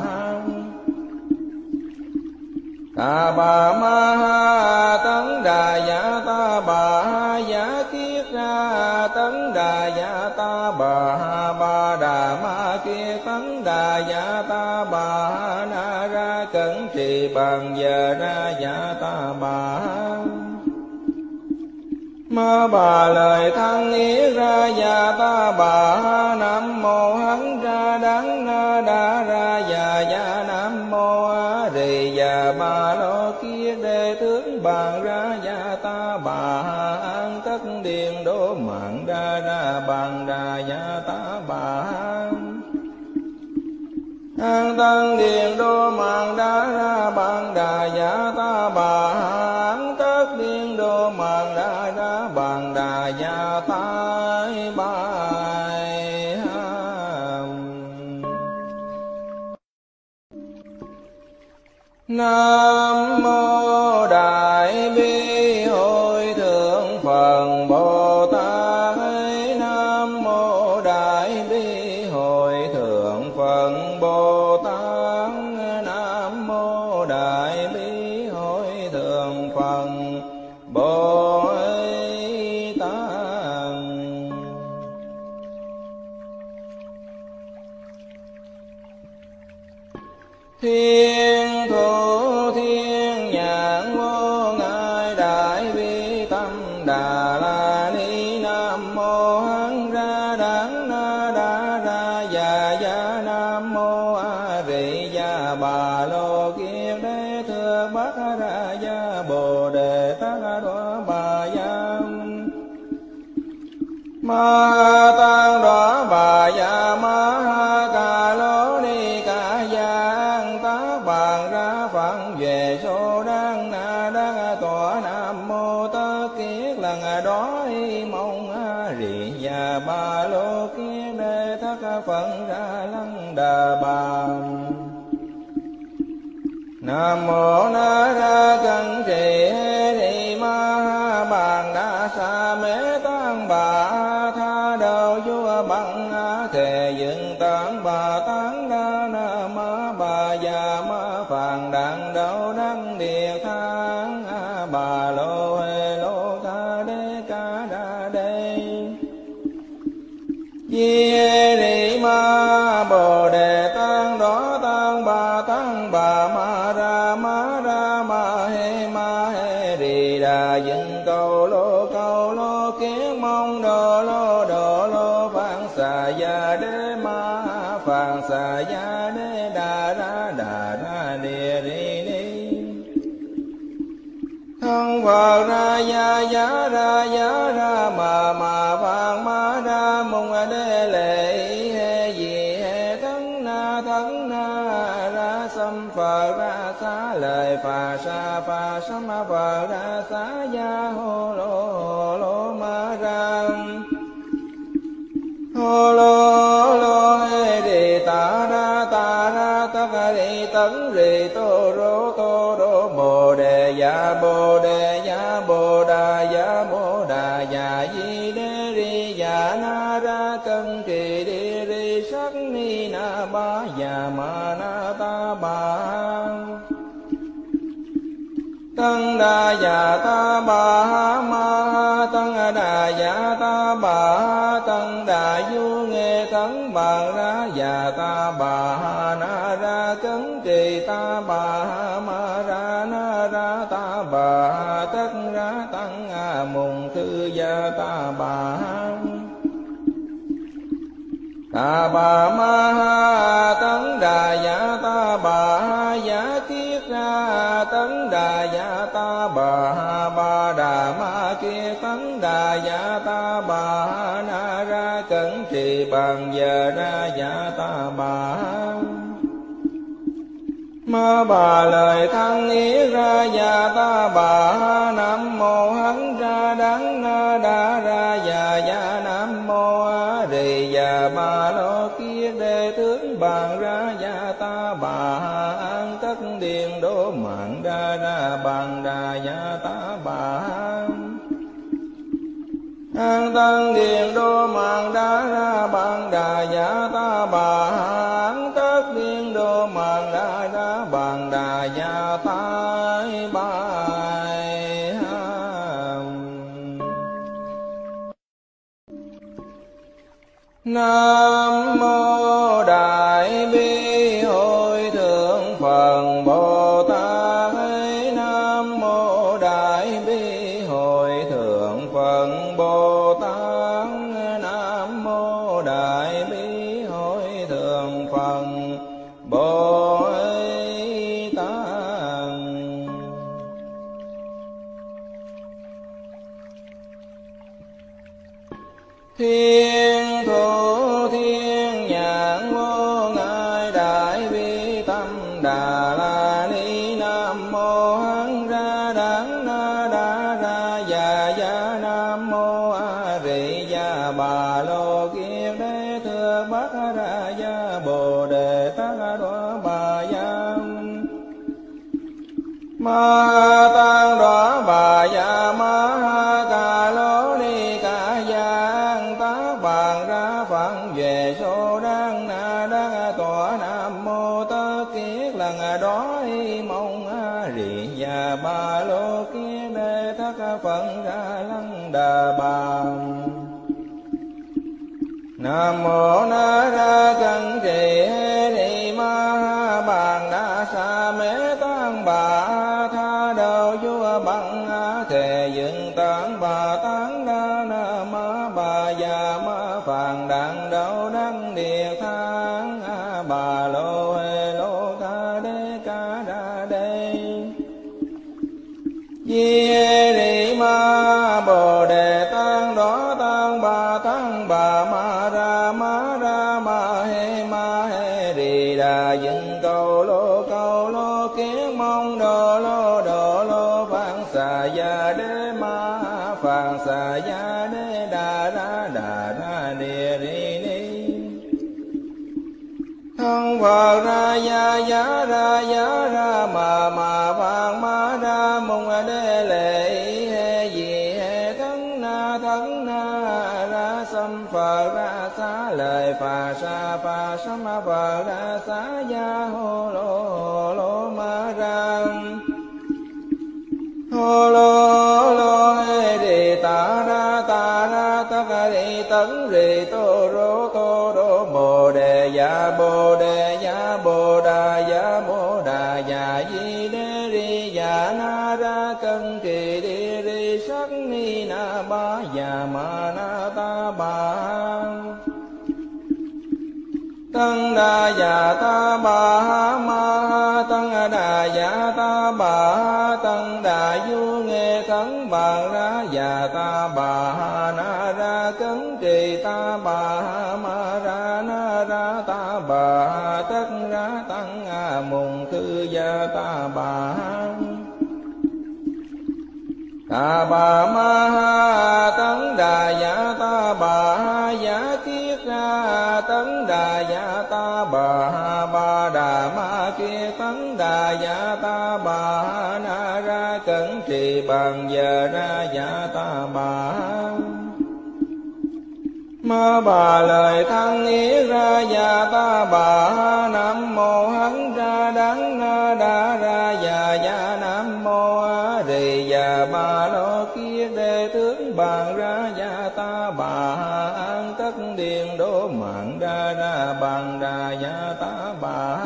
ma tấn đà ya ta ba giá kiết ra tấn đà ya ta ba đà ma kiết tấn đà ya ta ba na ra cẩn trì bằng giờ ra ya ta ba ma bà lời thăng ý ra ya ta ba. Nam mô hán ra đắng na đa ra ya nam mô a di đà bà lô kiết đế tướng bàn ra ya ta ba an tất điện đô mạng ra bàn đà ya ta ba an tăng điện đô mạng ra bàn đà ya ta ba an tất điện đô mạng ra bàn đà ya ta ba. Nam mô đại bi hội thượng Phật Bồ Tát. Nam mô đại bi hội thượng Phật Bồ Tát. Nam mô đại bi hội thượng Phật Bồ Tát. Thiên thủ thiên nhãn vô ngại đại bi tâm đà la ni. Nam mô hán ra đắng na đa ra già gia. Nam mô a di đà bà lô kiết đế thượng bát ra gia bồ đề tát đoá bà giam ma tăng đoá bà gia ma ca lô ni ca giang tác bàn ra phận về số đăng na đăng tọa. Nam mô tất kiết lần đó mong a di đà bà lô kiết đế thất thất phận ra lăng đà bà. Nam mô Na Ra Cẩn Trì Ni Ma Bàn Đa Sa Mê Tăng Bà Tha Đầu Vua Bằng Thề Dựng Tán Bà Tán Đa Na Ma Bà Già Ma Phàn Đàn Đầu Đăng Địa Thang Bà Lô Hê Lô Tha Đê Ca Đa Đê Di Ni Ma Bồ Đề Tăng Đó Tăng Bà Ma Ra He Rì Đà Dựng Cầu Lô Kiến Mong Đồ Lô Phạn Xà Gia Đế Ma Phạn Xà Gia Đế Đà Ra Địa Ri Ni Thân Phật Ra Giá Ra Ma Phạn Ma Ra Mùng Đế Lệ He Di He Thân Na Ra Xâm Phật Ra Xá Lời Phà Sám Phật Ra Xá Gia Hô Lô Ma Ra Hô Lô Hê Rì Ta Ra Tất Rì Tấn Rì Tô Rô Bồ Đề Ya Bồ Đà Ya Di Đê Ri Ya Na Ra Cân Trì Đi Ri Sắc Ni Na Ba Ya Ma Na Ta Ba Tăng Đà Ya Ta Ba Ma Tăng Đà Ya Ta Ba Tăng Đà Du Nghe Tấn Bàn Ra Ya Ta Ba Na Ra Cấn Trì Ta Ba Ma Ra Na Ra Ta Ba Tất Ra Tăng Mùng Thư Gia Ta Ba Ta Bà Ma Tấn Đà Ya Ta Bà Giá Kiết Ra Tấn Đà Ya Ta Bà Đà Ma Kiết Tấn Đà Ya Ta Bà Na Ra Cẩn Trì Bàn Giờ Ra Ya Ta Bà Ma Bà Lời Thăng Yết Ra Ya Ta Bà Nam Mô Hán Ra Đắng Na Đa Ra Ya Nam Mô A Rì Ya Ba Lô Kiết Đề Tướng Bàn Ra Ya Ta Bà An Tất Điền Đô Mạng Ra Bàn Đà Ya Ta Bà An Tân Điền Đô Mạng Ra Bàn Đà Ya Ta Bà An Tất Điền Đô Mạng Ra Bàn Đà Ya Ta Bà Nam Mô Đại Bi Hội Thượng Phật Bồ Tát. Nam Mô Đại Bi Hội Thượng Phật Bồ Tát. Nam Mô Đại Bi Hội Thượng Phật Bồ Tát. Thiên thủ thiên nhãn vô ngại đại bi tâm đà la ni. Nam mô Hán Ra Đắng Na Đa Ra Ya Nam mô A Rì Ya Bà Lô Kiết Đế Thưa Bắc Ra Ya Bồ Đề Tát Đoá Bà Ya Ma Tăng Đoá Bà Ya Ma Ca Lô Ni Ca Giang Tác Bàn Ra Phạn Về Sô Đăng Na Đăng Tọa Nam Mô Tất Kiết Lần Đó Mong A Rì Ya Ba Lô Kiết Đế Thất Phận Ra Lăng Đà Bà. Nam mô Na Ra Cẩn Trì Ni Ma Bàn Đa Sa Mê Tăng Bà Tha Đầu Vua Bằng Thề Dựng Tán Bà Tán Đa Na Ma Bà Già Ma Phàn Đàn Đầu Đăng Địa Thang Bà Lô Hê Lô Tha Đê Ca Đa Đê Di Ni Ma Bồ Đề Tăng Đó Tăng Bà Ma Ra He Rì Đà Dựng Cầu Lô Kiến Mong Đồ Lô Phạn Xà Gia Đế Ma Phạn Xà Gia Đế Đà Ra Địa Ri Ni thân Phật ra giá ra mà vang ma ra mong đế lệ he gì he thân na ra xâm Phật ra xá lời phà sám Phật ra xá gia hô lô ma ra hô lô he đi ta ra tất đi tấn rì tô rô bồ đề ya bồ đà ya di đế ri ya na ra cân kỳ đi ri sắc ni na ba ya ma na ta ba tăng đà ya ta ba ma tăng đà ya ta ba tăng đà du nghe khấn bàn ra ya ta ba na ra cấn trì ta ba ma ra na ra ta ba tất ra tăng mùng cư gia ta ba ma tấn đà ya ta ba ya kiết ra tấn đà ya ta ba đà ma kia tấn đà ya ta ba na ra cẩn trì bằng giờ ra ya ta ba ma bà lời thăng ý ra ya ta bà nam mô hán ra đắng na đa ra ya nam mô a rì ya ba lo kia đề tướng bàn ra ya ta bà an tất điền đô mạng ra bàn ra ya ta bà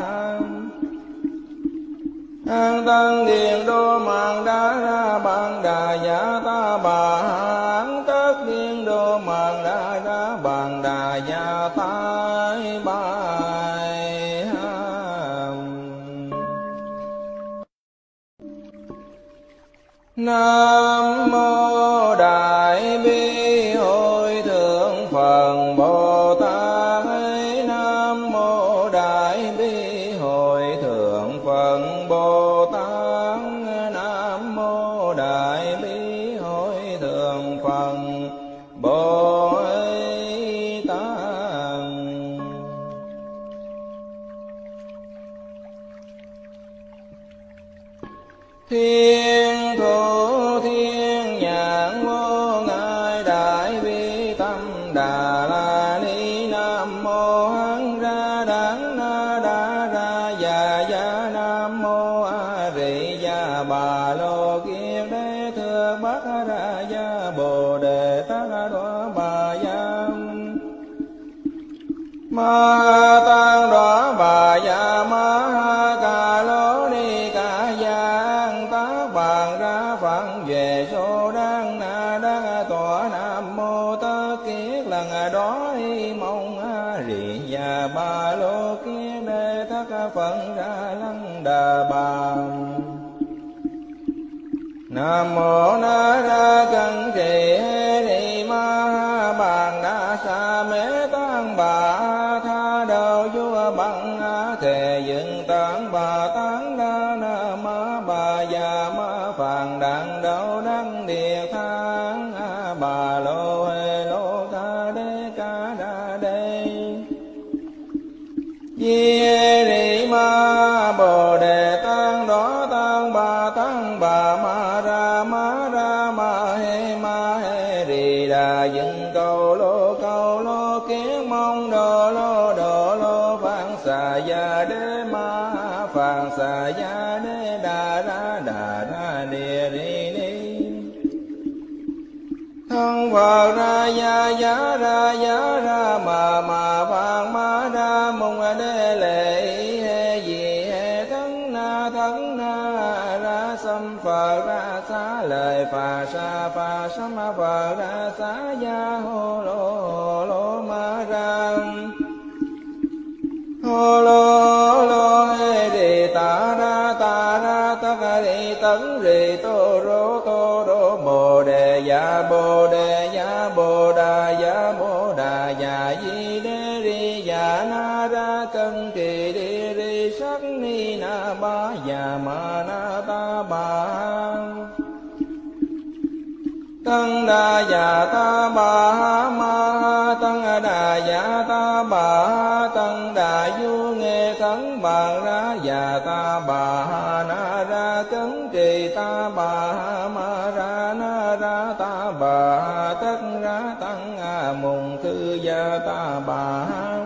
an tăng điền đô mạng ra bàn đà ya ta bà an tất điền đô mạng ra bàn đà ya ta bài Nam mô Đại Bi Hội Thượng Phật Bồ Tát. Nam mô Đại Bi Hội Thượng Phật Bồ Tát. Nam mô Đại Bi Hội Thượng Phật Bồ Tát. Thiên thủ thiên nhãn vô ngại đại bi tâm đà la ni. Nam mô hán ra đắng na đa ra ya nam mô a rì ya bà lô kiết đế thưa bát ra ya bồ đề tát đoá bà ya ma tăng đoá bà ya ma ca lô ni ca giang tác bàn ra phận về số đăng na đăng tọa. Nam mô tất kiết lần đó y mong a rì ya ba lô kiết đế thất phận ra lăng đà bà. Nam mô na ra cân trì hê ni ma bàn đa sa mê tăng bà tha đầu vua bằng thề dựng tán bà tán đa na ma bà già ma phàn đặng đầu đăng địa thang bà lô hê lô ca đa đê di ri ma bồ đề tăng đó tăng bà ma ra ma he ri đà dựng cầu lô kiến mong đồ lô phạn xà ya đế ma phạn xà ya đế đà ra địa ri ni. Thân Phật ra giá ra mà phạn ma ra mong đế lệ he gì he thân na ra xâm Phật ra xá lời phà sám Phật ra xá gia hô lô ma ra hô lô he đi ta ra tất đi tấn rì tô rô bồ đề ya bồ đà ya di đế ri ya na ra cân kỳ đi ri sắc ni na ba ya ma na ta ba Tăng đà dạ ta bà ma tăng đà dạ ta bà tăng đà du nghe thắng bà ra dạ ta bà na ra cấn trì ta bà ma ra na ra ta bà tất ra tăng mùng thư gia ta bà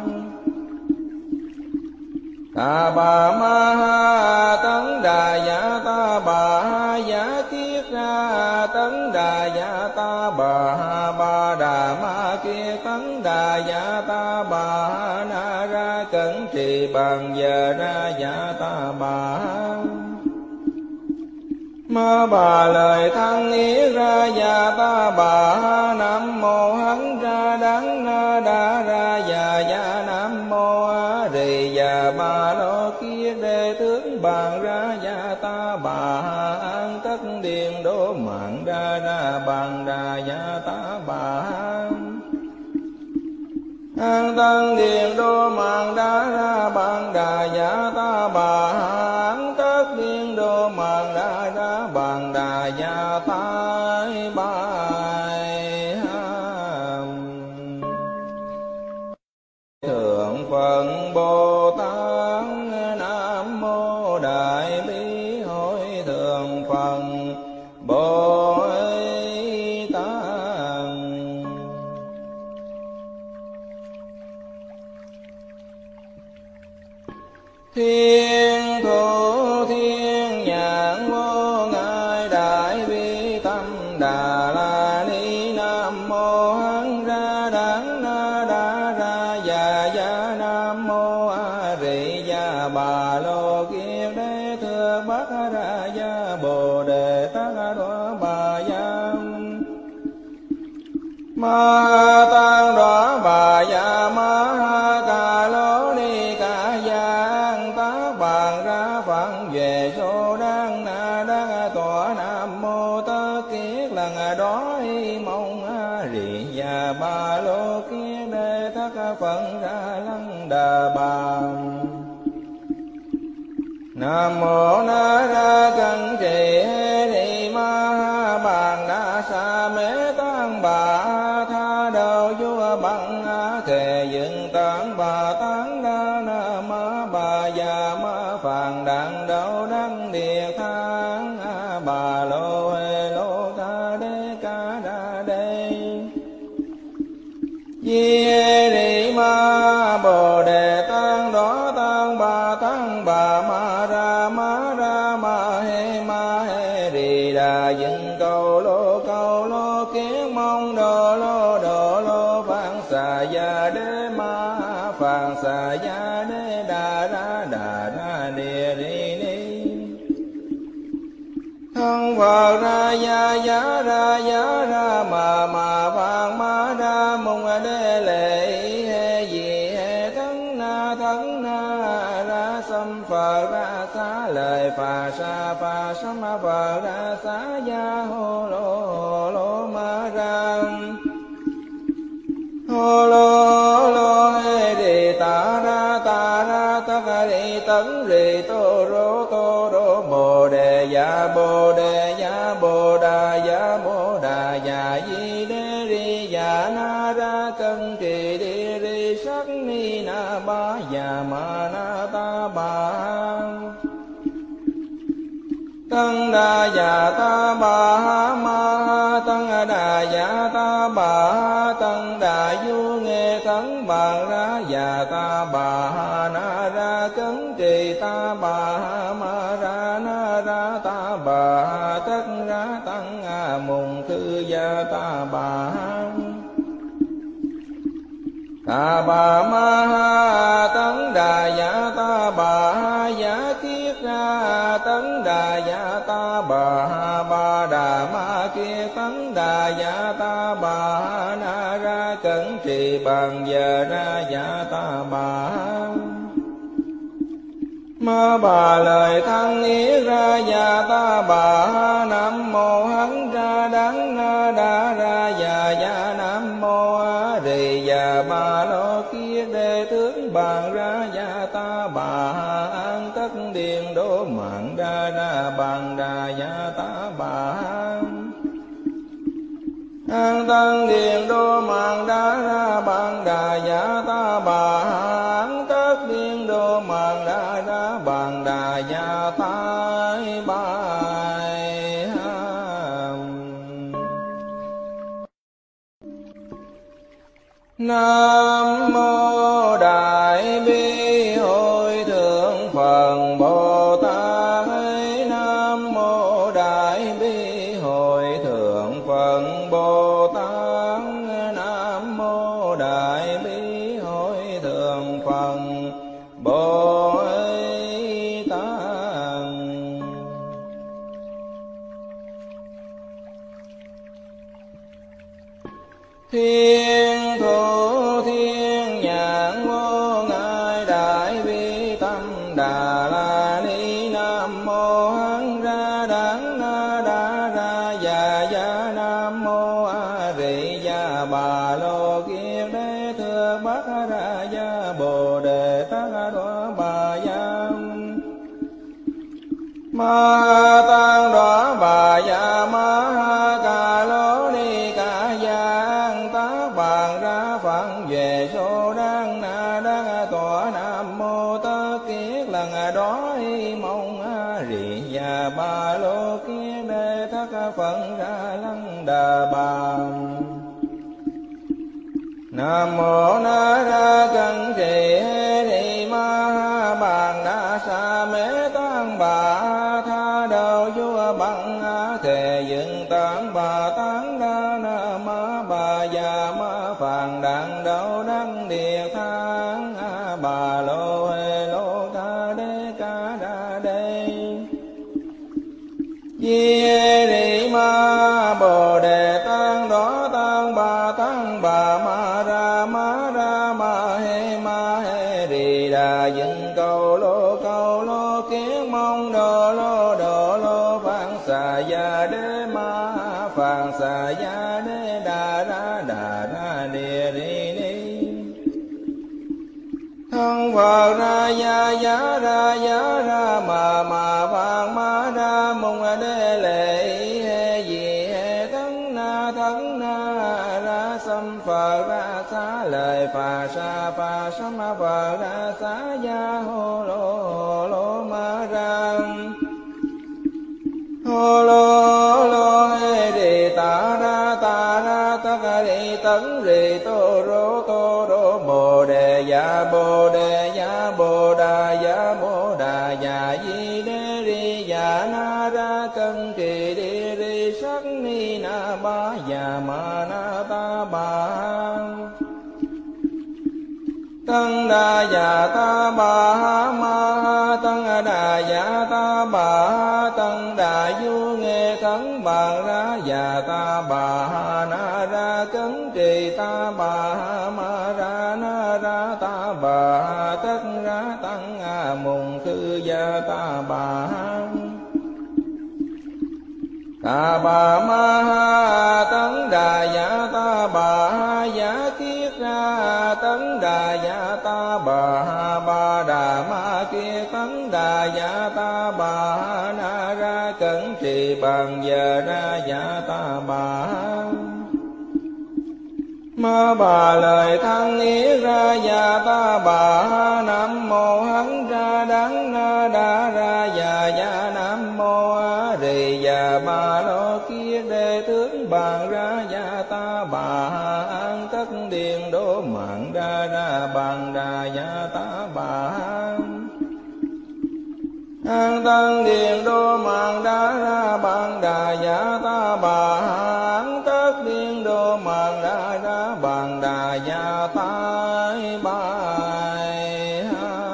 ma tấn đà dạ ta bà giả kiết ra tấn đà dạ ta bà ba đà ma kia tấn đà dạ ta bà na ra cẩn trì bằng giờ ra dạ ta bà ma bà lời thăng ý ra dạ ta bà nam mô hán ra đắng na đa ra dạ dạ nam mô a rì dạ ba lô kia đề tướng bàn ra dạ ta bà an tất điền đô mạng ra ra bàn đà dạ ta bà an tăng điền đô mạng đa ra bàn đà dạ ta bà an tất điền đô mạng đa ra bàn đà dạ ta bài thượng Phật Bồ Tát Nam mô Đại Bi Hội thượng Phật Bồ Tát. Thiên thủ thiên nhãn vô ngại đại bi tâm đà la ni nam mô hán ra đắng na đa ra dạ dạ nam mô a rì dạ bà lô kiếp đế thừa bắc ra dạ bồ đề tát đọa bà giam ma tăng đọa bà dạ ma ca lô ni ca giang tác bàn ra phận về số đăng na đắc tọa nam mô tất kiết lần đó y mong a rì dạ ba lô kiết đế thất phận ra lăng đà bà nam mô na ra cẩn trì ni ma bàn đa sa mê tăng bà tha đầu vua bằng thề dựng tán bà tán đa na ma bà già ma phàn đàn đầu đăng địa thang bà lô hê lô tha đê ca đa đê di ri ma bồ đề tăng đó tăng bà ma ra ma he ri đà dựng cầu lô kiến mong đồ lô phạn xà gia đế ma phạn xà gia đế đà ra địa ri ni thân Phật ra giá ra mà vàng ma ra mong đế lệ he gì he thắng na ra xâm Phật ra xá lời phà sa ma Phật ra xá gia hô lô ma ra hô lô he đi ta ra tất đi tấn rì tô rô bồ đề ya bồ đà ya di đế ri ya na ra cân trì đi ri sắc ni na ba ya ma na ta ba tăng đà dạ ta bà ma tăng đà dạ ta bà tăng đà du nghe thắng bà ra dạ ta bà na ra cấn trì ta bà ma ra na ra ta bà tất ra tăng mùng thư gia ta bà ma tấn đà dạ ta bà giả kiết ra tấn đà dạ ta bà ba đà ma kia tấn đà dạ ta bà na ra cẩn trì bằng giờ ra dạ ta bà ma bà lời thăng ý ra dạ ta bà nam mô hán ra đắng na đa ra dạ dạ nam mô a rì dạ ba lô kia đề tướng bàn ra dạ ta bà an tất điền đô mạng ra ra bàn đà dạ ta bà an tăng điện đô mạng đa ra bằng đà giả ta bà an tất điện đô mạng đa ra bằng đà giả tai bài. Nam mô Đại Bi Hội Thượng Phật Bồ Tát. Nam mô Đại Bi Hội Thượng Phật Bồ Tát. Nam mô Đại Bi Hội Thượng Phật Bồ Tát. Thiên thủ thiên nhãn vô ngại đại bi tâm đà la ni. Nam mô hán ra đắng na đa ra già gia. Nam mô a di đà bà lô kiết đế thưa bát ra gia bồ đề tát đoá bà gia. Ma tăng đoá bà gia ma ca lô ni ca giang tác bàn ra phận về số đăng na đăng tọa. Nam mô tất kiết lần đó mong a rì già ba lô kiết đế thất phận ra lăng đà bà. Nam mô na ra cân trì hê ni ma bàn đa sa mê tăng bà tha đầu vua bằng thề dựng tán bà tán đa na ma bà già ma phàn đàn đầu đăng địa thang bà lô hê lô ca đê di hê ni ma bồ đề tăng đó tăng bà ma ra ma hê rì đà dựng cầu lô kiến mong đồ lô phạn xà gia đế ma phạn xà gia đế đà ra địa ri ni. Thân Phật ra giá ra mà phạn ma ra mong đế lệ hê gì hê thân na ra xâm Phật ra xá lời phà sám Phật ra xá gia hô lô ma ra hô lô hê rì ta ra tất rì tấn rì tô rô bồ đề ya bồ đà ya di đế ri ya na ra cân trì đi ri sắc ni na ba ya ma na ta ba. Tăng đà ya ta ba ma tăng đà ya ta ba tăng đà du nghe thắng bàn ra ya ta ba na ra cấn trì ta ba ma ra na ra ta ba tất ra tăng mùng khư gia ta ba ma tấn đà ya ta ba giá kiết ra tấn đà ya ta ba đà ma kia tấn đà ya ta ba na ra cẩn trì bằng giờ ra ya ta ba ma bà lời thăng ý ra ya ta ba. Nam mô hán ra đắng na đa ra ya nam mô a rì già ba lô kiết đế tướng bàn ra ya ta ba an tất điện đô mạng ra bàn đà ya ta ba an tăng điện đô mạng đa ra bàn đà ya ta ba an tất điện đô mạng đa ra bàn đà ya tai bài.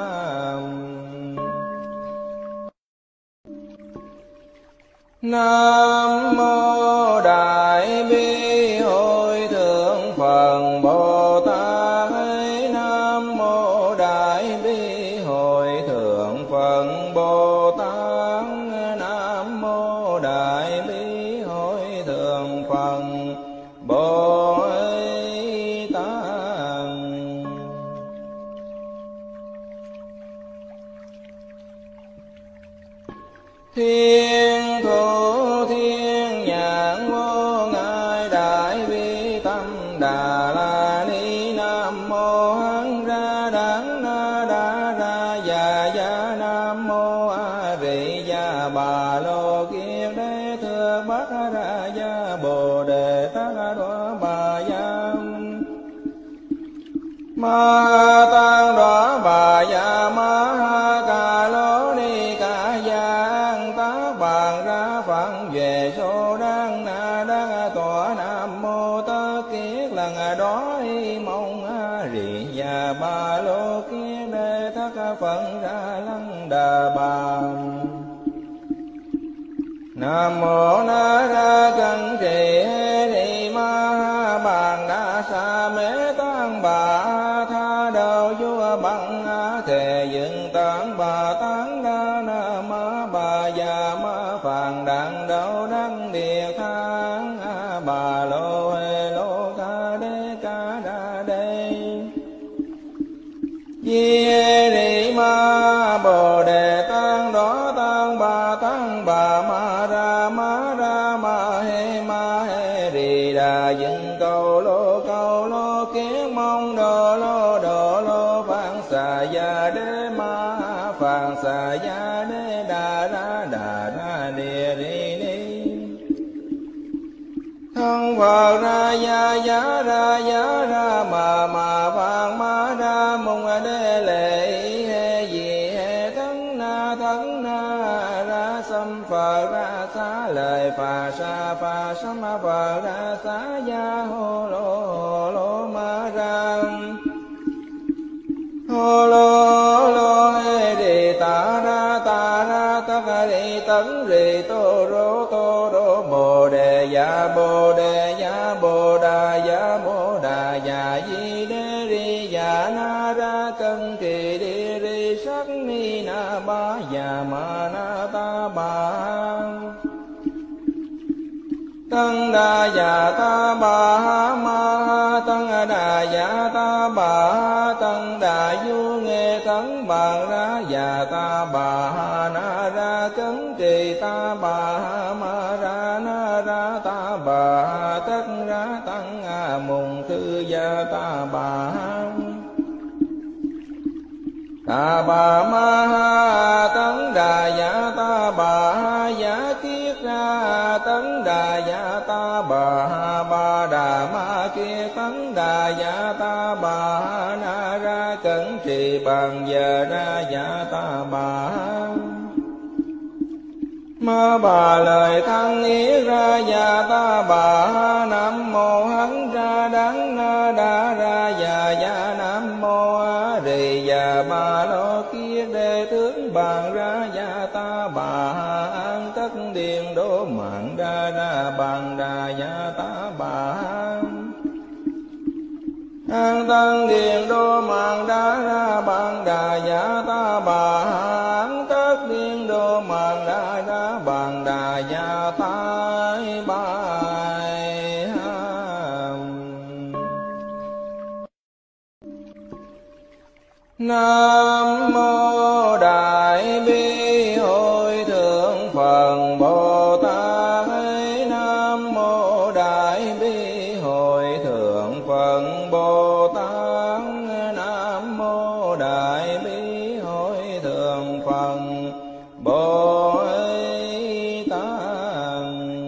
Nam mô Đại Bi Hội Thượng Phật Bồ Tát. Nam mô Đại Bi Hội Thượng Phật Bồ Tát. Nam mô Đại Bi Hội Thượng Phật Bồ Tát. Thiên thủ thiên nhãn vô ngại đại bi đa ra già ya nam mô a di đà bà lô kiết đế thưa bát ra ya bồ đề tát đọa bà ya ma tăng đọa bà ya ma ca lô ni ca giang tá bàn ra phận về số đăng na đăng tọa nam mô tất kiết lần đó mong a di đà bà lô kiết đế thất phận ra lăng đà bà nam mô na ra cân trì ni ma bàn đa sa mê tăng bà tha đầu vua bằng thề dựng tán bà tán đa na ma bà già ma phàn đàn đầu đăng địa thang bà lô hê lô ca đa đê di ni ma bồ đề tăng đó tăng bà ma ra ma he ri đà dựng cầu lô kiến mong đồ lô phạn xà ya đế ma phạn xà ya đế đà ra địa ri ni thân Phật ra ya ra mà phạn ma ra mong đế lệ he gì he thân na ra xâm Phật ra xá lời phà sám Phật ra xá ya hô lô ma ra hô lô he đi ta ra tất đi tấn rì tô rô bồ đề ya bồ đà ya di đế ri ya na ra cân trì đi ri sắc ni na ba ya ma na ta ba tăng đà ya ta ba ma tăng đà ya ta ba tăng đà du nghe tấn bàn ra ya ta ba na ra cấn trì ta ba ma ra na ra ta ba tất ra tăng mùng thư ya ta ba ma tấn đà ya ta ba ya kiết ra tấn đà ya ta ba đà ma kia tấn đà ya ta ba na ra cẩn trì bằng giờ ra ya ta ba ma bà lời thăng ý ra ya ta ba nam mô hán ra đắng na đa ra ya nam mô a di đà bà lô kiết đế tướng bàn ra ya ta ba an tất điện đô mạng ra bàn đà ya ta ba an tân điện đô mạng ra bàn đà ya ta ba an tất điện đô mạng ra bàn đà ya ta ba nam mô đại bi hội thượng Phật Bồ Tát nam mô đại bi hội thượng Phật Bồ Tát nam mô đại bi hội thượng Phật Bồ Tát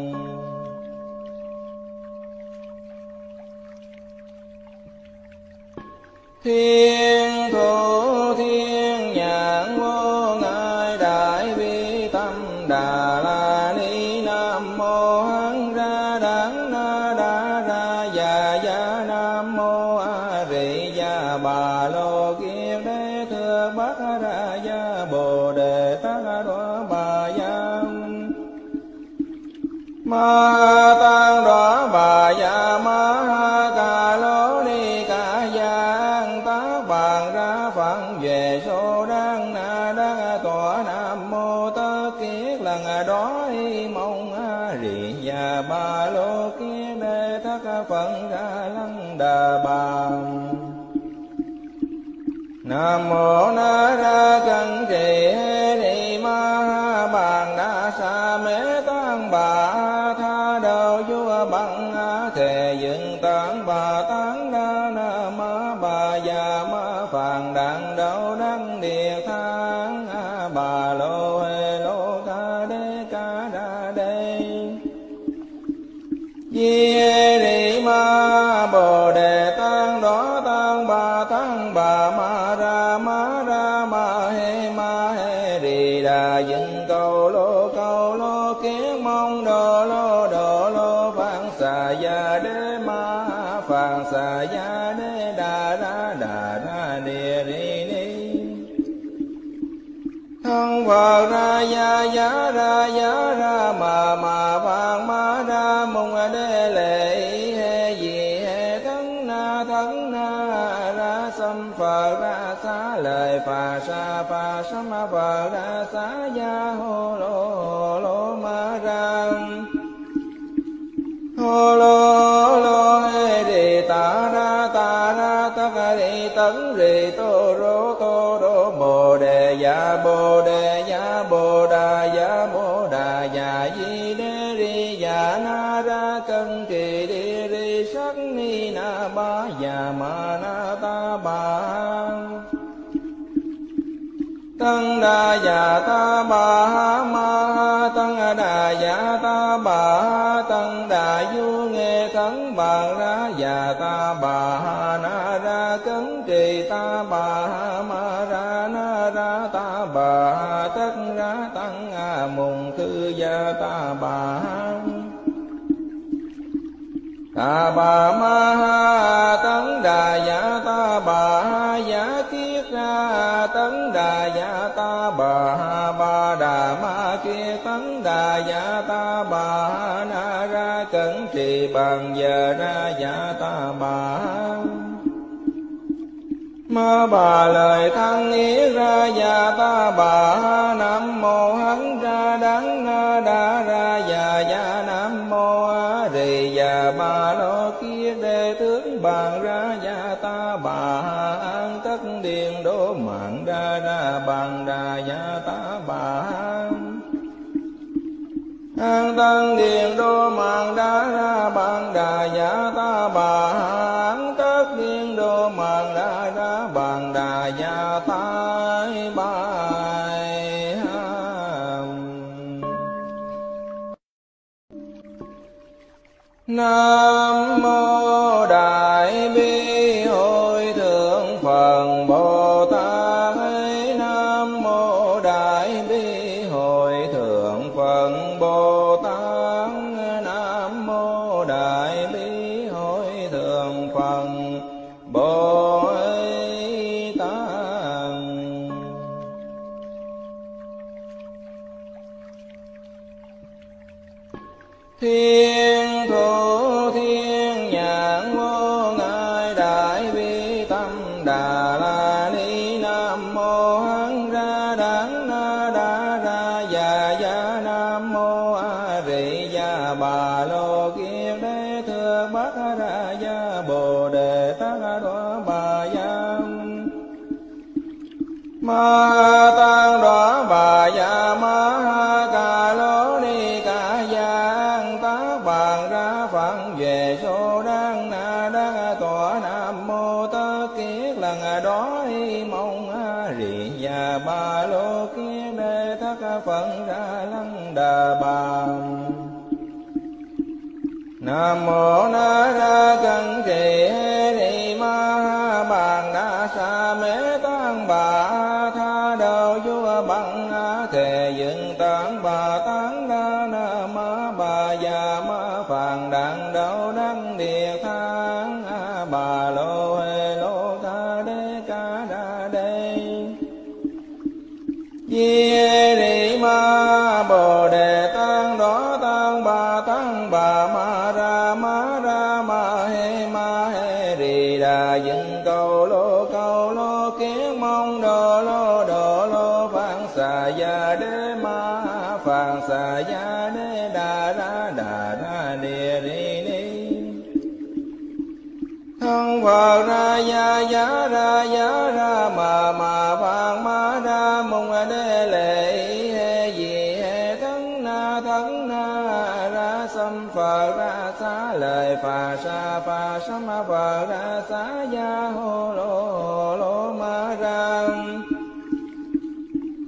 thiên thủ thiên nhãn vô ngại đại bi tâm đà la ni nam mô hán ra đắng na đa ra ya nam mô a di đà bà lô kiết đế thưa bát ra ya bồ đề tát đọa bà ya ma tăng đọa bà ya ma ca lô ni ca giang tá bàn ra phận về số đăng na đăng tọa nam mô tất kiết lần đó mong a di đà bà lô kiết đế thất phận ra lăng đà bà nam mô na ra cân trì ni ma bàn đa sa mê tăng bà tha đầu vua bằng thề dựng tán bà tán đa na ma bà già ma phàn đàn đầu đa đăng địa thang bà lô hê lô ca đê ca đa đê di rì ma bồ đề tăng đó tăng bà ma ra ma he rì đà dừng cầu lô kiến mong đồ lô phạn xà ya đế ma phạn xà ya đế đà ra địa ri ni thân Phật ra ya ra mà vàng ma ra mong đế lệ he gì he thắng na ra xâm Phật ra xá lời phà sa ma Phật ra xá ya hô lô ma ra hô lô he rì ta ra tất rì tấn rì tô rô bồ đề ya bồ đà ya di đế ri ya na ra cân kỳ đi ri sắc ni na ba ya ma na ta ba tăng đà ya ta ba ma tăng đà ya ta ba tăng đà du nghe thắng bàn ra ya ta ba na ra cấn trì ta ba ma ra na ra ta ba tất ra tăng mùng khư ya ta ba ma tấn đà ya ta ba ya kiết ra tấn đà ya ta ba đà ma kiết tấn đà ya ta ba na ra cẩn trì bằng giờ ra ya ta ba ma bà lời thăng ý ra ya ta ba nam mô hán ra đắng na đa ra ya nam mô a rì ya ba lo kia đề tướng bàn ra ya ta ba an tất điền đô mạng ra bàn đà ya ta ba an tăng điền đô mạng ra bàn đà ya ta ba an tất điền đô mạng ra bàn đà ya ta ba Nam mô Đại Bi Hội Thượng Phật Bồ Tát. Nam mô Đại Bi Hội Thượng Phật Bồ Tát. Nam mô Đại Bi Hội Thượng Phật Bồ Tát. Thiên thủ thiên nhãn vô ngại đại bi tâm đà la ni. Nam mô hán ra đắng na đa ra ya nam mô a rì ya bà lô kiết đế thưa bát ra ya bồ đề tát đoá bà ya ma tăng đoá bà ya ma ca lô ni ca giang tác bàn ra phận về số đăng na đắc tọa. Nam mô tất kiết lần đó mong a rì ya ba lô kiết đế thất phận ra lăng đà bà. Nam mô na ra cân trì hê ni ma bàn đa sa mê tăng bà tha đầu vua bằng thề dựng tán bà tán đa na ma bà già ma phàn đàn đầu đăng địa thang bà lô hê lô ca đa đê di rì ma bồ đề tăng đó tăng bà ma ra ma he rì đà dừng cầu lô kiến mong đồ lô phạn xà ya đế ma phạn xà ya đế đà ra địa ri ni thân Phật ra ya ra mà phạn ma ra mong đế lệ he gì he thắng na ra xâm Phật ra xá lời phà sa ma Phật ra xá ya hô lô ma ra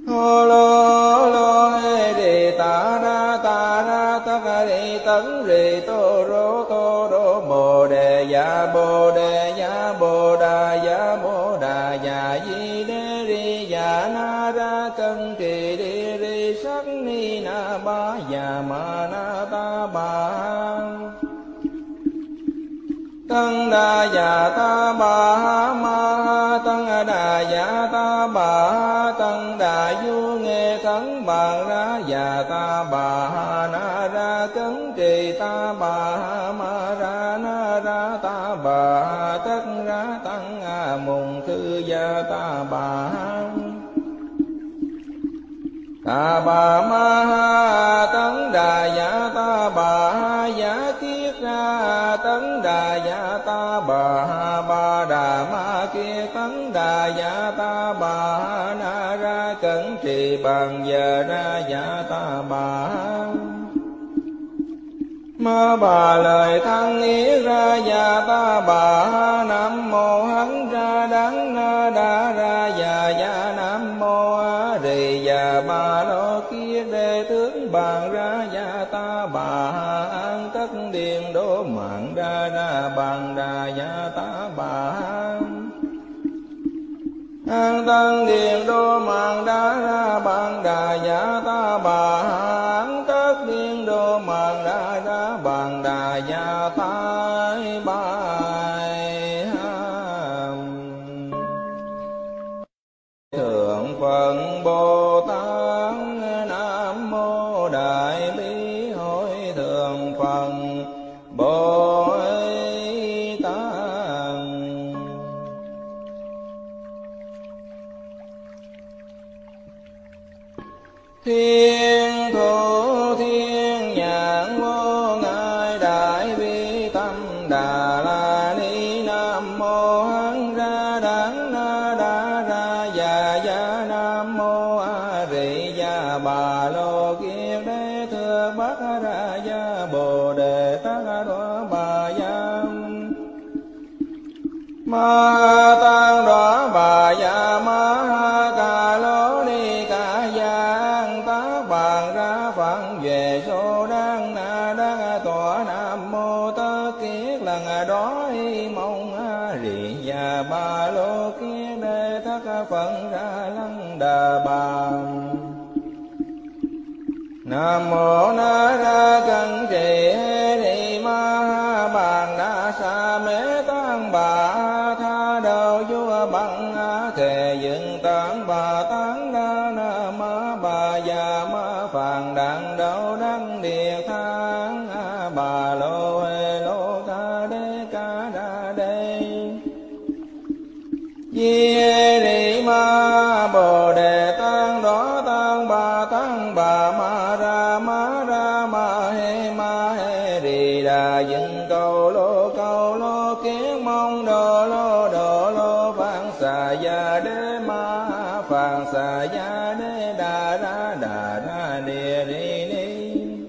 hô lô lô hê rì ta ra tất rì tấn rì tô rô bồ đề ya bồ đề ya bồ đà ya di đê ri ya na ra cân trì đi ri sắc ni na ba ya ma na ta ba tăng đà ya ta ba ma tăng đà ya ta ba tăng đà du nghe thắng bàn ra ya ta ba na ra cấn trì ta ba ma ra na ra ta ba tất ra tăng mùng thư ya ta ba ma tấn đà ya ta ba ya kiết ra tấn đà ya ta ba đà ma kia tấn đà ya ta ba na ra cẩn trì bằng giờ ra ya ta ba ma bà lời thăng ý ra ya ta ba nam mô hấn ra đắng na đa ra ya nam mô a rì ya ba lô kia đề tướng bàn ra ya ta ba an tất điền đô mạng ra bàn đà ya ta ba an tân điền đô mạng đa ra bàn đà ya ta ba an tất điền đô mạng đa ra bàn đà ya ta ba thượng phật bồ tát nam mô đại bi hội thượng phật bồ tát thiên thủ thiên nhãn vô ngại đại bi tâm đà la ni nam mô hán ra đắng na đa ra ya nam mô a rì ya bà lô kiết đế thưa bát ra ya bồ đề tát đọa bà ya ma tăng đọa bà ya ma ca lô ni ca giang tác bàn ra phận về số đăng na đắc tọa nam mô tất kiết lần đó y mong a rì ya ba lô kiết đế thất phận ra lăng đà bà nam mô na ra cân trì hê ni ma bàn đa sa mê tăng bà tha đầu vua bằng thề dựng tán bà tán đa na ma bà già ma phàn đặng đầu đăng địa thang bà lô hê lô ca đa đê di ri ma bồ đề tăng đó tăng bà ma ra ma he ri đà dựng cầu lô kiến mong đồ lô phạn xà ya đế ma phạn xà ya đế đà ra địa ri ni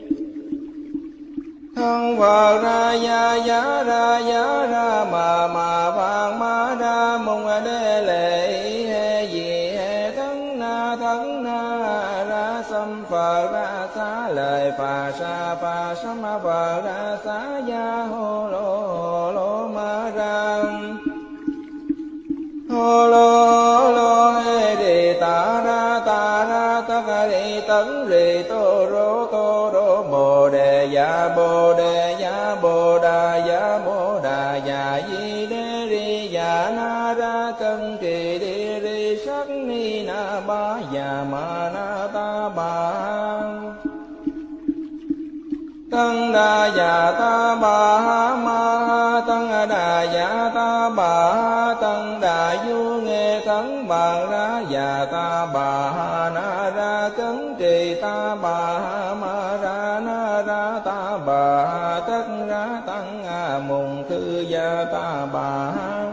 thân Phật ra ya ra mà phạn ma ra mong đế lệ he gì he thân na ra xâm Phật ra xá lời phà sám Phật ra xá ya hô lô ma ra hô lô hê rì ta ra tất rì tấn rì tô rô bồ đề ya bồ đà ya di đê ri ya na ra cân trì đi ri sắc ni na ba ya ma na ta ba tăng đà ya ta ba ma tăng đà ya ta ba tăng đà du nghe thắng bàn ra ya ta ba na ra cấn trì ta ba ma ra na ra ta ba tất ra tăng mùng thư ya ta ba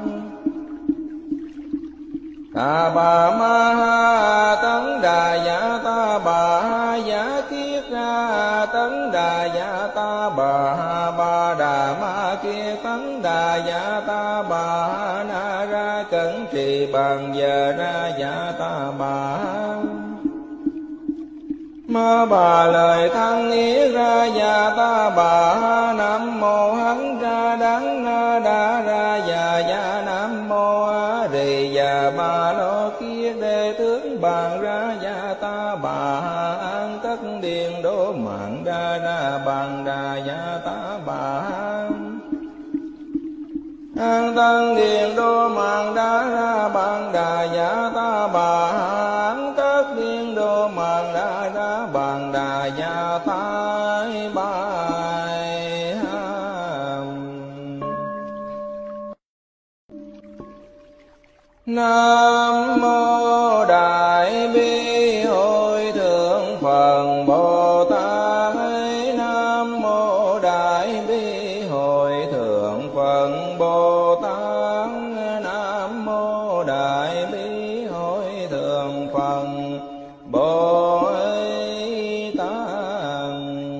ma tấn đà ya ta ba ya kiết ra tấn đà ya ta ba đà ma kia tấn đà ya ta ba na ra cẩn trì bằng giờ ra ya ta ba Ma bà lời thân ý ra già ta bà. Nam mô hán ra đắng na đa ra già già. Nam mô a rì già bà lô kia đề tướng bàn ra già ta bà. An tất điện đô mạng ra ra bàn đà già ta bà. An tăng điện đô mạng đa ra bàn đà già ta bà. An tất điện đô mạng đa ra bàn đà già ta bà. Nam mô Đại Bi Hội Thượng Phật Bồ Tát. Nam mô Đại Bi Hội Thượng Phật Bồ Tát. Nam mô Đại Bi Hội Thượng Phật Bồ Tát.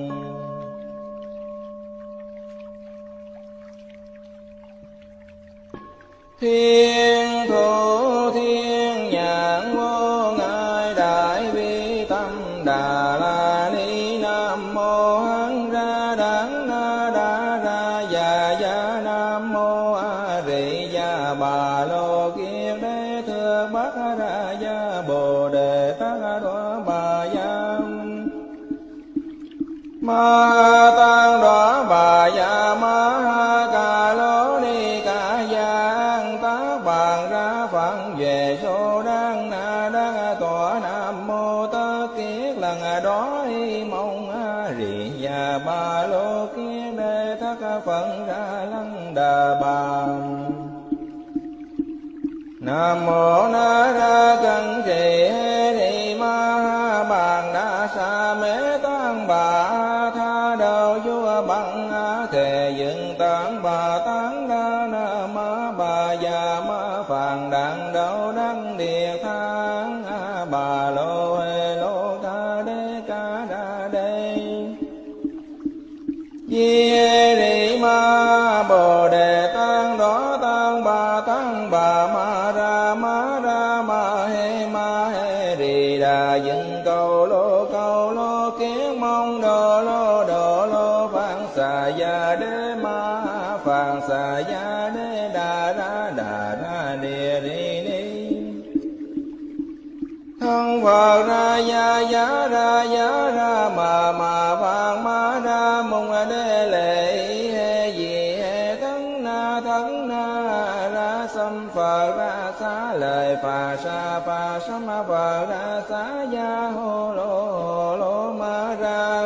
Thiên thủ thiên nhãn vô ngại đại bi tâm đà la ni. Nam mô hán ra đắng na đa ra già già. Nam mô a rì già bà lô kiết đế thưa bát ra gia bồ đề tát đoá bà gia. Ma tăng đoá bà gia ma ca lô ni ca giang tác bàn ra phận về số đăng na đăng tọa. Nam mô tất kiết lần đó mong a rì già ba lô kiết đế thất phận ra lăng đà bà. Nam mô na ra cân trì ni ma bàn đa sa mê tăng bà. Tha đầu vua bằng thề dựng tán bà tán đa na ma bà già ma phàn đàn đầu đăng địa thang bà lô hê lô ca đê ca đa đê. Di ri ma bồ đề tăng đó tăng bà ma ra ma he ri đà dựng cầu lô kiến mong đồ lô phạn xà gia đế ma phạn xà gia đế đà ra địa ri ni. Thân Phật ra giá ra mà phạn ma ra mong đế lệ he gì he thân na ra xâm Phật ra xá lời phà sám Phật ra xá gia hô lô ma ra.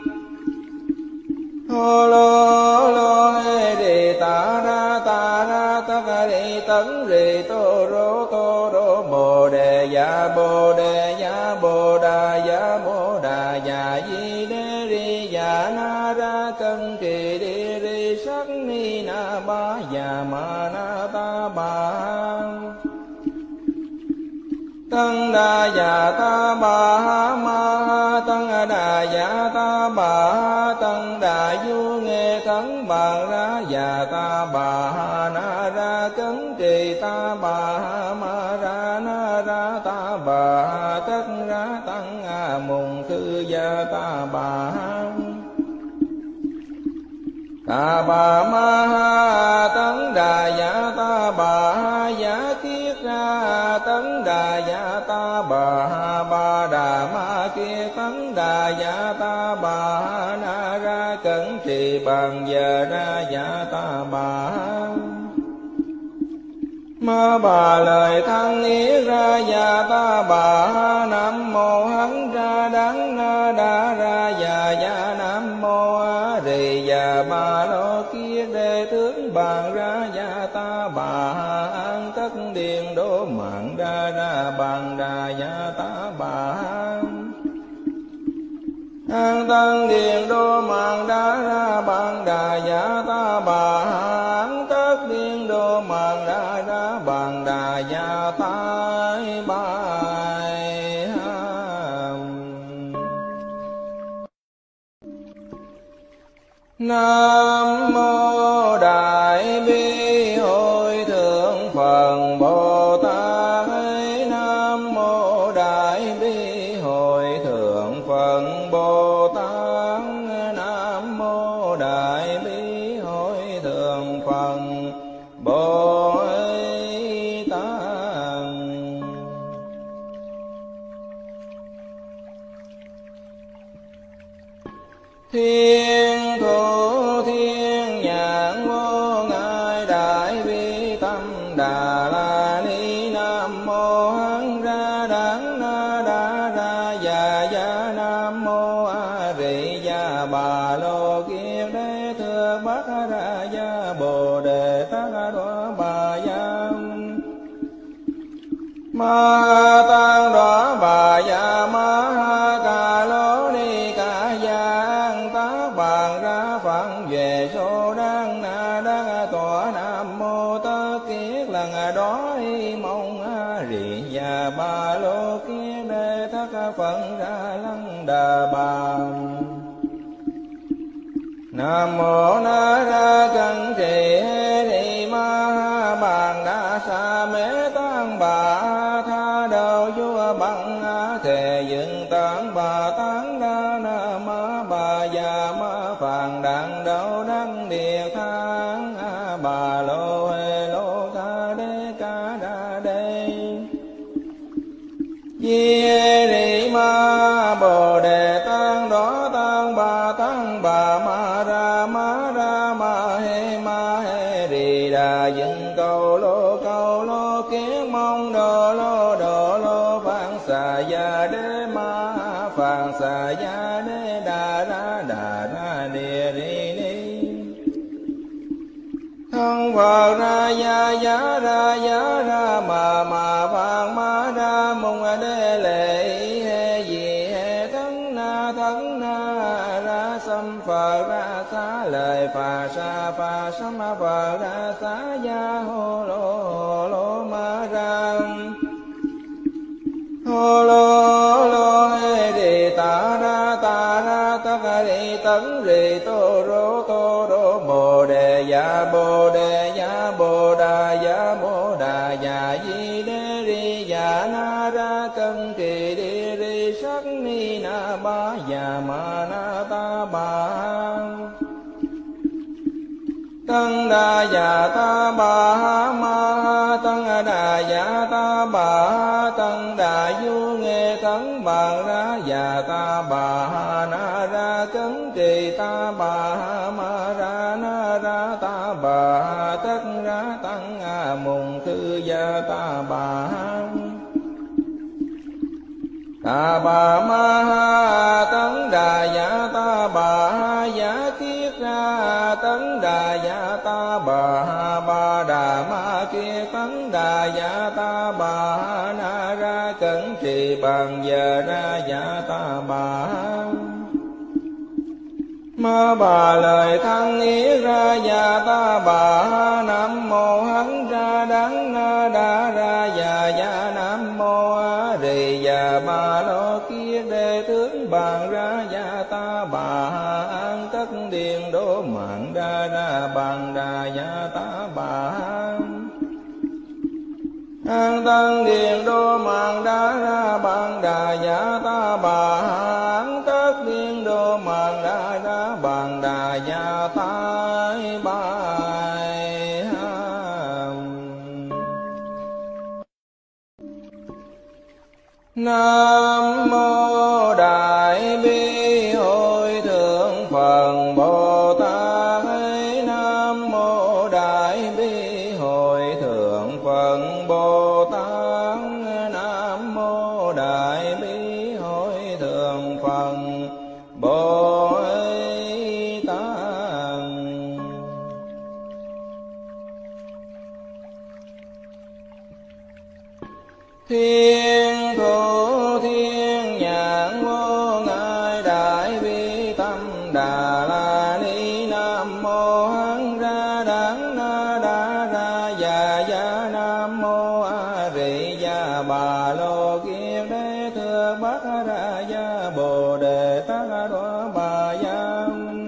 Hô lô he đi ta ra tất đi tấn rì tô rô bồ đề ya bồ đà ya di đế ri ya na ra cân trì đi ri sắc ni na ba ya ma na ta ba. Tăng đà ya ta ba ma tăng đà ya ta ba. Tăng đà du nghe khấn bàn ra ya ta ba na ra cấn trì ta ba ma ra na ra ta ba. Tất ra tăng mùng khư ya ta ba. Ta bà ma tấn đà ya ta bà giá kiết ra tấn đà ya ta bà đà ma kia tấn đà ya ta bà na ra cẩn trì bằng giờ ra ya ta bà. Ma bà lời thân ý ra già ta bà. Nam mô hán ra đắng na đa ra già già. Nam mô a rì già bà lô kia đề tướng bàn ra già ta bà. An tất điện đô mạng ra ra bàn đà già ta bà. An tăng điện đô mạng đa ra bàn đà già ta bà. An tất điện đô mạng đa ra bàn đà già ta bà. Nam mô Đại Bi Hội Thượng Phật Bồ Tát. Nam mô Đại Bi Hội Thượng Phật Thiên thủ thiên nhãn vô ngại đại bi tâm đà la ni. Nam mô hán ra đắng na đa ra già ya. Nam mô a di đà bà lô kiết đế thưa bát ra ya bồ đề tát đọa bà ya. Ma tăng đọa bà ya ma ha ca lô ni ca giang tác bàn ra phận về số đăng na đăng tọa. Nam mô tất kiết lần đó mong a di đà bà lô kiết đế thất phận ra lăng đà bà. Nam mô na ra cân trì ni ma ha bàn đa sa mê tăng bà tha đầu vua bằng thề dựng tán bà tán đa na ma bà già ma phàn đàn đầu đăng địa thang bà lô hê lô ca đê ca đa đê. Di ri ma bồ đề tăng đó tăng bà ma ra ma he ri đà dựng cầu lô kiến mong đồ lô phạn xà ya đế ma phạn xà ya đế đà ra địa ri ni. Thân Phật ra ya ra mà phạn ma ra mong đế lệ he gì he thắng na ra xâm Phật ra xá lời phà sám Phật ra xá ya hô lô ma ra hô lô he đi ta ra tất ri tấn ri tô rô bồ đề ya bồ đà ya di đế ri ya na ra cân kỳ đi ri sắc ni na ba ya ma na ta ba. Tăng đà ya ta bà ma tăng đà ya ta bà tăng đà du nghe tấn bàn ra ya ta bà na ra cấn trì ta bà ma ra na ra ta bà tất ra tăng mùng thư ya ta bà ma tấn đà ya ta bà ya kiết ra tấn đà ya ta bà đà ma kia tấn đà ya ta bà na ra cẩn trì bằng giờ ra ya ta bà ma bà lời thăng ý ra ya ta bà. Nam mô hán ra đắng na đa ra ya nam mô a di đà bà lô kiết đế tướng bàn ra ya ta bà an tất điền đô mạng ra bàn đà ya ta bà an tăng điền đô mạng ra bàn đà ya ta bà an tất điền đô mạng ra bàn đà ya ta bà. Nam mô đại bi hội thượng Phật Bồ Tát. Nam mô đại bi hội thượng Phật Bồ Tát. Nam mô đại bi hội thượng Phật Bồ Tát. Thiên thủ thiên nhãn vô ngại đại bi tâm đà la ni. Nam mô hán ra đắng na đa ra ya. Nam mô a di đà bà lô kiết đế thưa bát ra ya bồ đề tát đọa bà ya.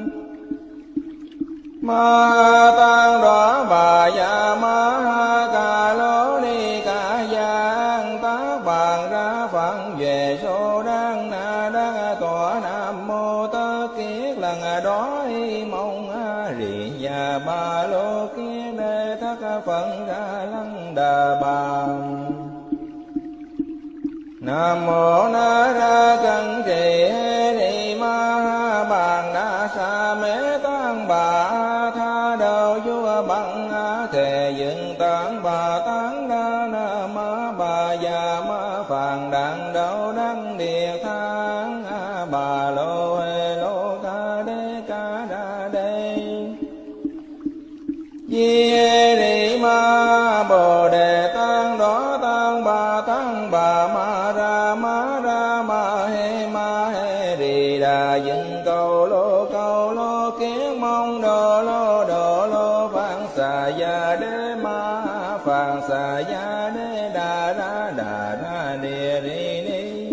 Ma tăng đọa bà ya ma ha ca lô ni ca giang tác bàn ra phận về số đăng na đăng tọa. Nam mô tất kiết lần đó mong a di đà bà lô kiết đế thất phận ra lăng đà bà. Nam mô na ra cân trì ni ma ha bàn đa địa thang bà lô hê lô ca đa đê di ri ma bồ đề tăng đó tăng bà ma ra ma he ri đà dựng cầu lô kiến mong đồ lô phạn xà ya đế ma phạn xà ya đế đà ra địa ri ni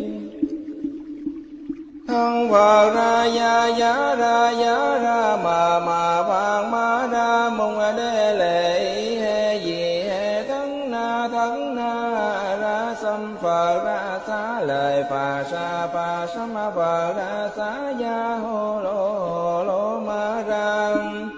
thân Phật ra ya ra mà phạn ma ra mong đế lệ he gì he thân na ra xâm Phật ra xá lời phà sa ma Phật ra xá ya hô lô ma ra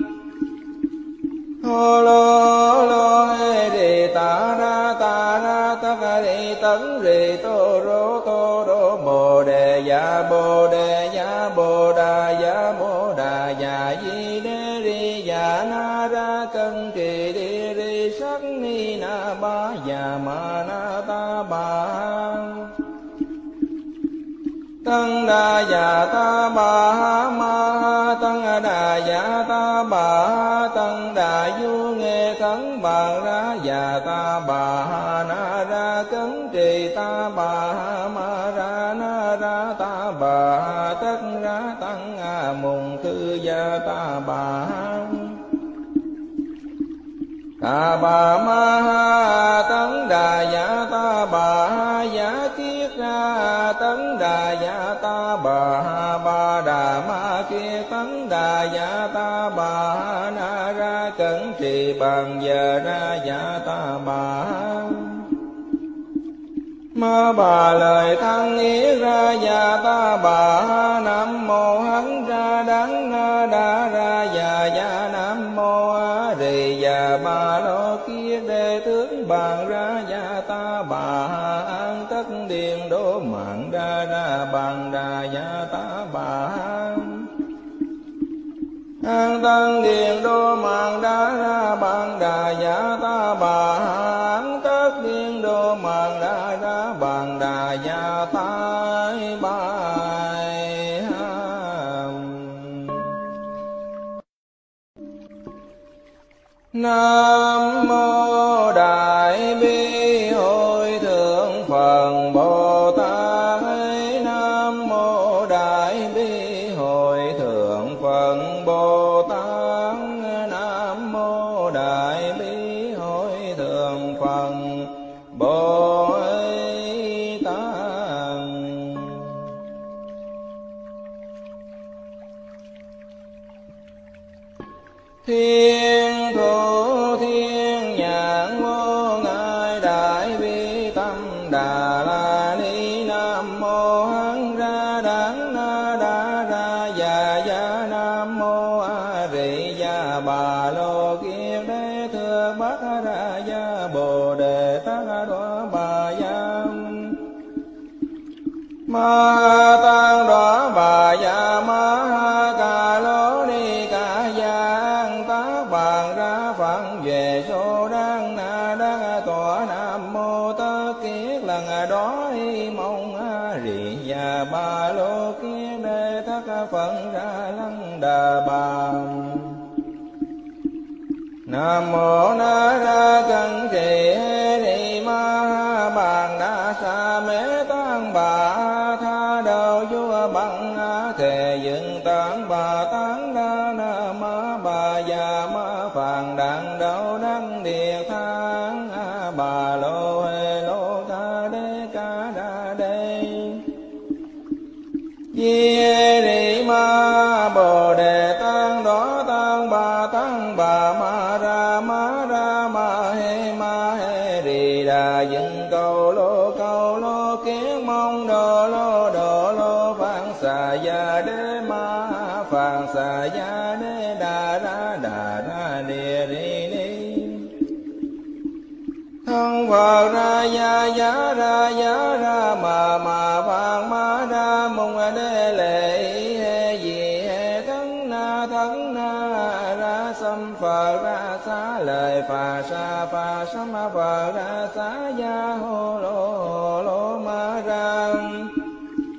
hô lô he đi ta ra tất đi tấn rì tô rô bồ đề ya bồ đà ya di đế ri ya na ra cân kỳ đi ri sắc ni na ba ya ma na ta ba tăng đà ya ta ba ma tăng đà ya ta ba tăng đà du nghe thắng bàn ra ya ta ba na ra cấn trì ta ba ma ra na ra ta ba tất ra tăng mùng thư ya ta ba ma tấn đà ya ta ba ya kiết ra tấn đà ya ta ba đà ma kia tấn đà ya ta ba na ra cẩn trì bằng giờ ra ya ta ba ma bà lời thăng ý ra ya ta ba nam mô hán ra đắng đa ra ya nam mô a rì ya ba lô kia đề tướng bàn ra ya ta ba an tất điền đô mạng ra bàn đà ya ta ba an tăng điền đô mạng ra bàn đà ya ta ba an tất điền đô mạng ra bàn đà ya ta ba Nam mô Đại Bi Hội Thượng Phật Bồ Tát. Nam mô Đại Bi Hội Thượng Phật Bồ Tát. Nam mô Đại Bi Hội Thượng Phật Bồ Tát. Thiên thủ thiên nhãn vô ngại đại bi tâm đà la ni. Nam mô hán ra đắng na đa ra ya nam mô a rì ya bà lô kiết đế thưa bắc ra ya bồ đề tát đoá bà ya ma tăng đoá bà ya ma ca lô ni ca giang tác bàn ra phận về số đăng na đăng tọa. Nam mô tất kiết lần đó mong a rì ya ba lô kiết đế thất phận ra lăng đà bà. Nam mô na ra cân trì ni ma bàn đa sa mê tăng bà tha đầu vua bằng thề dựng tán bà tán đa na ma bà già ma phàn đàn đầu đăng địa thang bà lô hê lô ca đa đê di ri ma bồ đề tăng đó tăng bà ma ra ma he ri đà dựng cầu lô kiến mong đồ lô phạn xà ya đế ma phạn xà ya đế đà ra địa ri ni thân Phật ra ya ra mà phạn ma ra mong đế lệ he gì he thân na ra xâm Phật ra xá lời phà sa ma Phật ra xá ya hô lô ma ra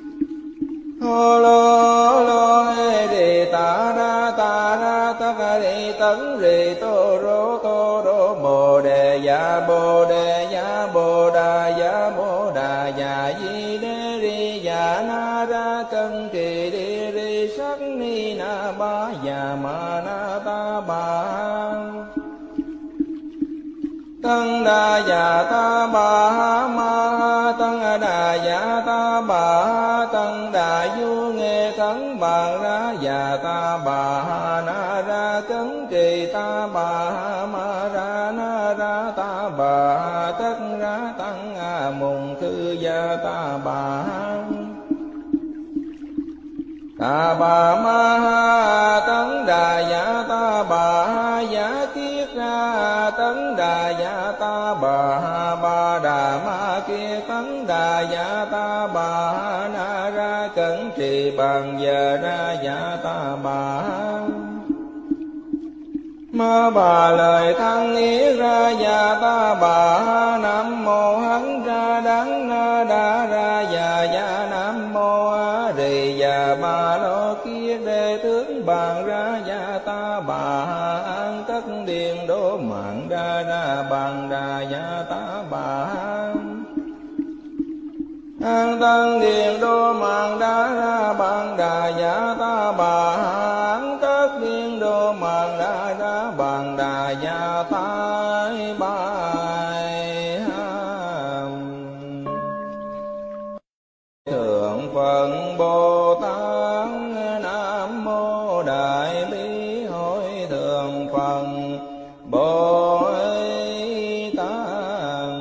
hô lô lô hê rì ta ra tất rì tấn rì tô rô bồ đề ya bồ đề ya bồ đà ya di đê ri ya na ra cân trì đi ri sắc ni na ba ya ma na ta ba tăng đà ya ta ba ma tăng đà ya ta ba tăng đà du nghe khấn bàn ra ya ta ba na ra cấn trì ta ba ma ra na ra ta ba tất ra tăng mùng thư ya ta ba ma tấn đà ya ta ba ya kiết ra tấn đà ya ta ba đà ma kia tấn đà ya ta ba na ra cẩn trì bằng giờ ra ya ta ba ma bà lời thăng ý ra ya ta ba nam mô hấn ra đắng na đa ra ya nam mô a rì ya ba lo kia đề tướng bàn ra ya ta ba an tất điền đô mạng đa ra bàn đà ya ta ba an tân điền đô mạng đa ra bàn đà ya ta ba an tất điền đô mạng đa ra bàn đà ya ta ba thượng phật bồ tát nam mô đại bi hội thượng phật bồ tát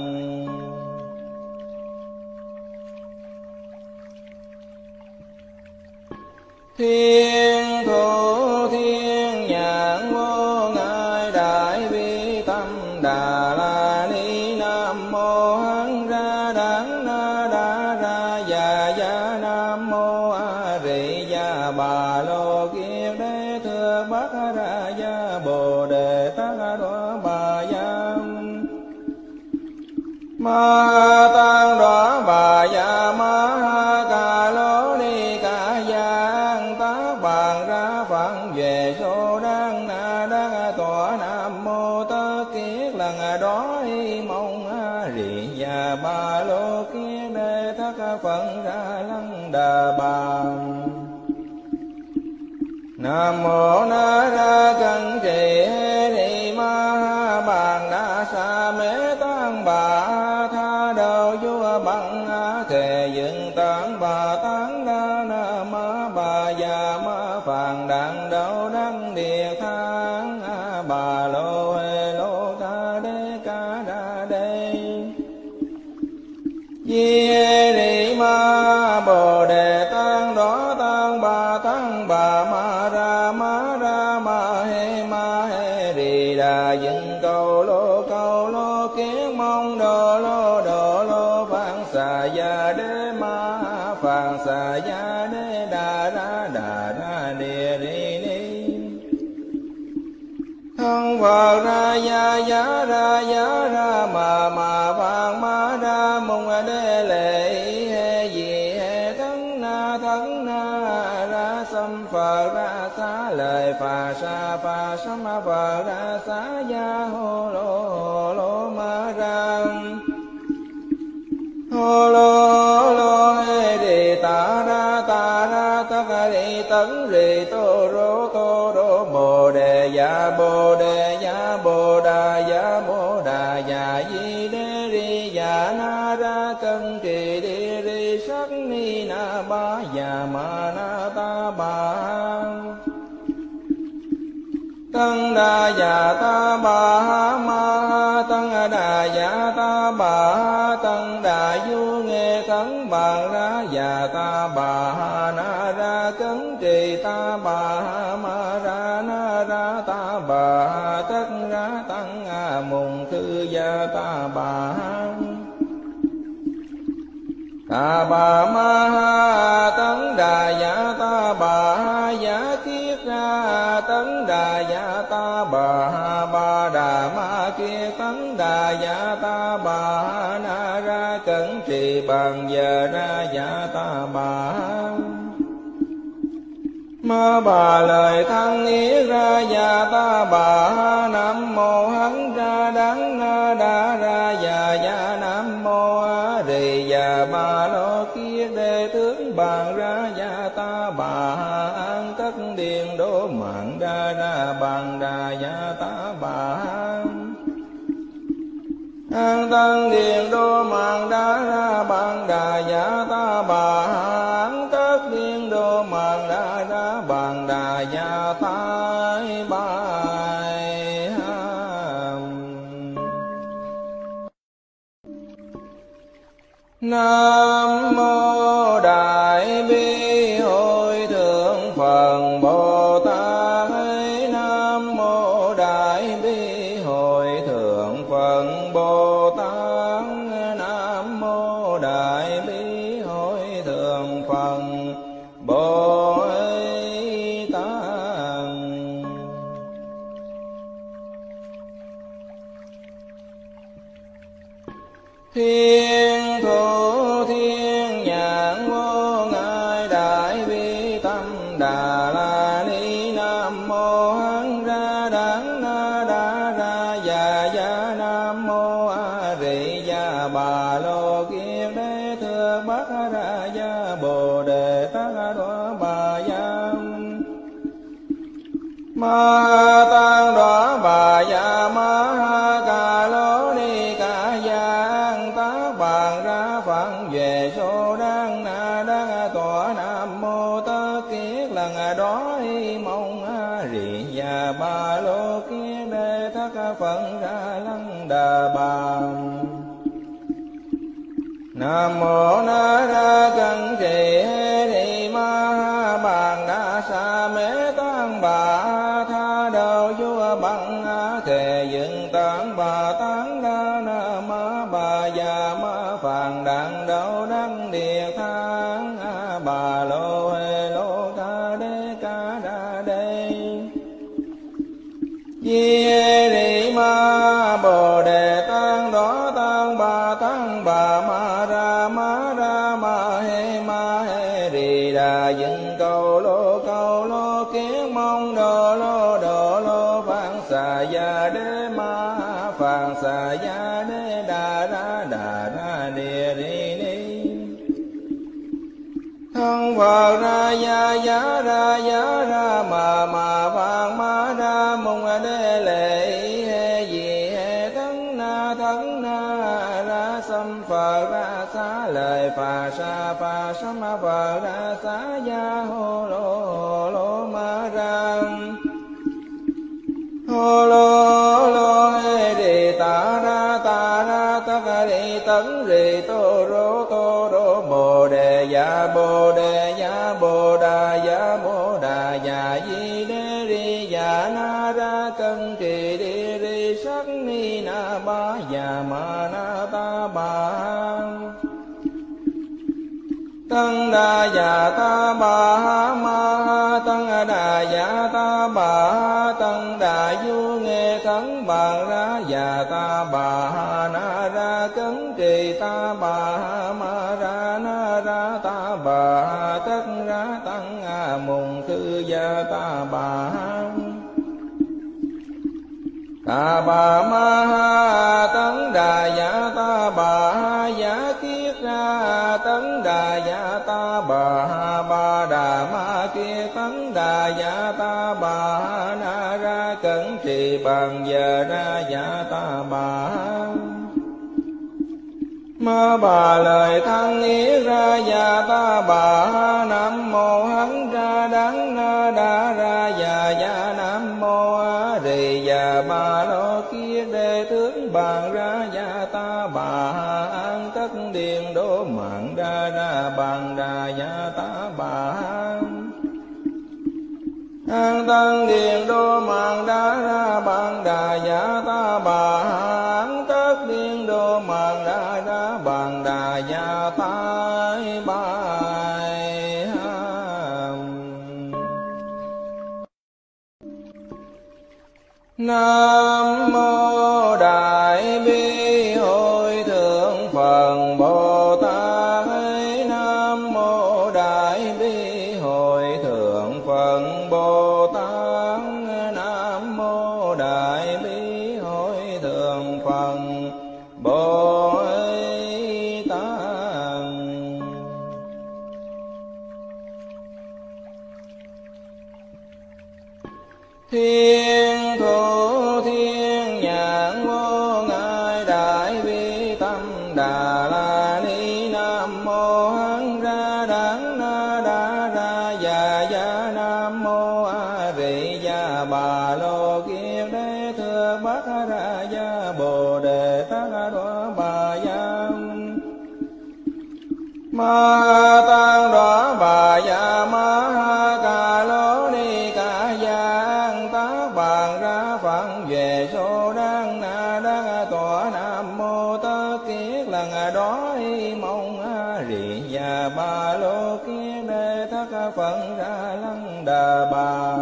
thiên thủ thiên nhãn vô ngại đại bi tâm đà la ni nam mô hán ra đắng na đa ra ya nam mô a rì ya bà lô kiết đế thưa bát ra ya bồ đề tát đoá bà ya ma tăng đoá bà ya ma ca lô ni ca giang tác bàn ra phận về số đăng na đăng tọa nam mô tất kiết lần đó mong a rì ya ba lô kiết đế thất phận ra lăng đà bà nam mô na ra cân trì hê ni ma bàn đa sa mê tăng bà tha đầu vua bằng thề dựng tán bà tán đa na ma bà già ma phàn đàn đầu đăng địa thang bà lô hê lô ca đê di hê ni ma bồ đề tăng đó tăng bà ma ra ma hê rì đà dựng cầu lô kiến mong đồ lô phạn xà ya đế ma phạn xà ya đế đà ra địa ri ni thân Phật ra ya ra mà phạn ma ra mong đế lệ hê gì hê thân na ra xâm Phật ra xá lời phà sám Phật ra xá ya hô lô ma ra hô lô hê rì ta ra tất rì tấn rì tô rô bồ đề ya bồ đà ya di đê ri ya na ra cân trì đi ri sắc ni na ba ya ma na ta ba tăng đà ya ta ba ma tăng đà ya ta ba tăng đà du nghe khấn bàn ra ya ta ba na ra cấn trì ta ba ma ra na ra ta ba tất ra tăng mùng thư ya ta ba ma tấn đà ya ta ba ya kiết ra tấn đà ya ta ba đà ma kia tấn đà ya ta ba na ra cẩn trì bằng giờ ra ya ta ba Ma bà lời thân ý ra ya ta bà. Nam mô hán ra đắng na đa ra ya nam mô a rì ya ba lo kia đề tướng bàn ra ya ta bà. An tất điện đô mạng ra ra bàn đà ya ta bà. An tân điện đô mạng ra ra bàn đà ya ta bà. An tất điện đô mạng ra ra bàn đà ya ta bà. Nam mô Đại Bi Hội Thượng Phật Bồ Tát. Nam mô Đại Bi Hội Thượng Phật Bồ Tát. Nam mô Đại Bi Hội Thượng Phật Bồ Tát. Thiên thủ thiên nhãn vô ngại đại bi tâm đà la ni. Nam mô hán ra đắng na đa ra ya nam mô a rì ya bà lô kiết đế thượng bát ra ya bồ đề tát đoá bà ya ma tăng đoá bà ya ma ca lô ni ca giang tác bàn ra phận về số đăng na đăng tọa. Nam mô tất kiết lần đó mong a rì ya ba lô kiết đế thất phận ra lăng đà bà. Nam mô na ra cân trì ni ma bàn đa sa mê tăng bà. Tha đầu vua bằng thề dựng tán bà tán đa na ma bà già ma phàn đàn đầu đăng địa thang bà lô hê lô ca đa đê di ri ma bồ đề tăng đó tăng bà ma ra ma he ri đà dựng cầu lô kiến mong đồ lô phạn xà ya đế ma phạn xà ya đế đà ra địa ri ni. Thân Phật ra ya ra mà phạn ma ra mong đế lệ he gì he thắng na ra xâm Phật ra xá lời phà sám Phật ra xá ya hô lô ma ra hô lô he đi ta ra tất đi tấn rì tô rô bồ đề ya bồ đà ya di đế ri ya na ra cân trì đi ri sắc ni na ba ya ma na ta ba. Tăng đà ya ta bà ma tăng đà ya ta bà. Tăng đà du nghe khấn bàn ra ya ta bà na ra cấn trì ta bà ma ra na ra ta bà. Tất ra tăng mùng khư ya ta bà. Ta bà ma tấn đà ya ta bà ya kiết ra tấn đà ya ta bà đà ma kia tấn đà ya ta bà na ra cẩn trì bàn giờ ra ya ta bà. Ma bà lời thân ý ra ya ta bà. Nam mô hán ra đắng na đa ra ya nam mô a rì ya ba lo kia đề tướng bàn ra ya ta bà. An tất điện đô mạng ra ra bàn đà ya ta bà. An tân điện đô mạng ra bàn đà ya ta bà. An tất điện đô mạng ra bàn đà ya ta bà. Nam mô Đại Bi Hội Thượng Phật Bồ Tát. Nam mô Đại Bi Hội Thượng Phật Thiên thủ thiên nhãn vô ngại đại bi tâm đà la ni. Nam mô hán ra đắng na đa ra già ya. Nam mô a di đà bà lô kiết đế thượng bát ra ya bồ đề tát đọa bà ya. Ma tăng đọa bà ya ma ca lô ni ca giang tác bàn ra phận về số đăng na đăng tọa. Nam mô tất kiết lần đó mong a rì và ba lô kiết đế thất phận ra lăng đà bà.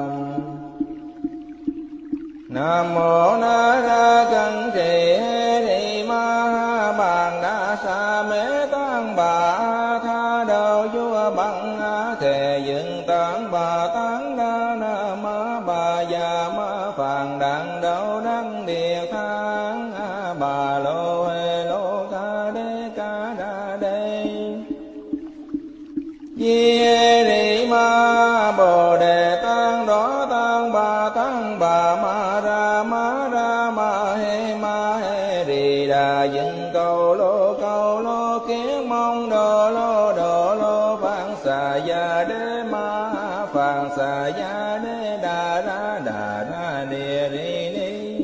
Nam mô na ra cân trì ni ma bàn đa sa mê tăng bà tha đầu vua bằng thề dựng tán bà tán đa na ma bà già ma phàn đặng đầu đăng địa thang bà lô hê lô ca đa đê di ri ma bồ đề tăng đó tăng bà ma ra ma he ri đà dựng cầu lô kiến mong đồ lô phạn xà ya đế ma phạn xà ya đế đà ra địa ri ni.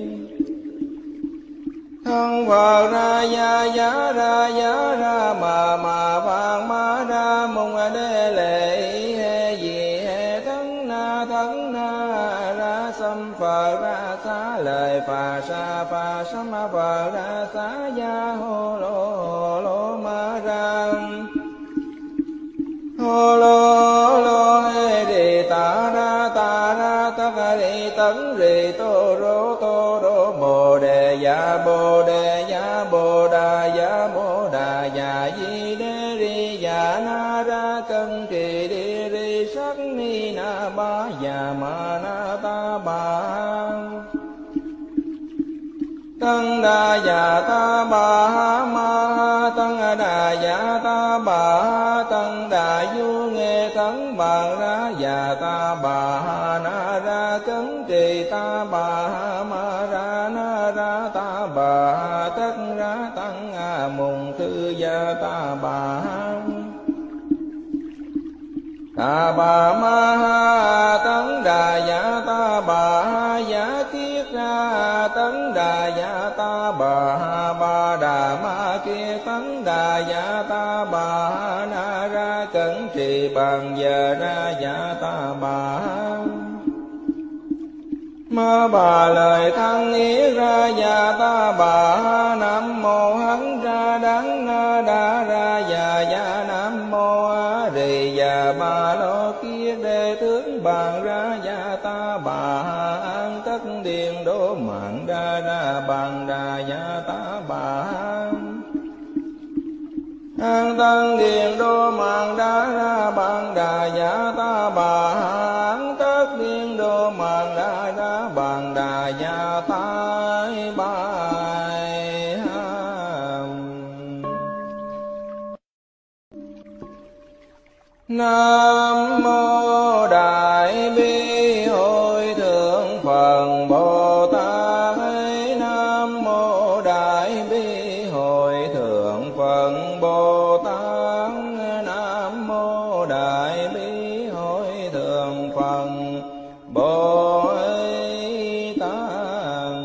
Thân Phật ra ya ra mà phạn ma ra mong đế lệ he gì he thân na ra xâm Phật ra xá lời phà sa ma Phật ra xá ya hô lô ma ra hô lô he ri ta ra tất ri tấn ri tô rô bồ đề ya bồ đà ya di đế ri ya na ra cân trì đi ri sắc ni na ba ya ma na ta ba. Tăng đà ya ta bà ma tăng đà ya ta bà tăng đà du nghe tấn bàn ra ya ta bà na ra cấn trì ta bà ma ra na ra ta bà tất ra tăng mùng thư ya ta bà ma tấn đà ya ta bà ya kiết ra tấn đà ya ta bà đà ma kiết tấn đà ya ta bà na ra cẩn trì bằng giờ ra ya ta bà ma bà lời thăng ý ra ya ta bà. Nam mô hán ra đắng na đa ra ya nam mô a di đà bà lô kiết đế tướng bàn ra ya ta bà an tất điện đô mạng ra bàn đà ya ta bà an tăng điện đô mạng ra bàn đà ya ta bà an tất điện đô mạng ra bàn đà ya ta bài. Nam mô đại bi hội thượng Phật Bồ Tát. Nam mô đại bi hội thượng Phật Bồ Tát. Nam mô đại bi hội thượng Phật Bồ Tát.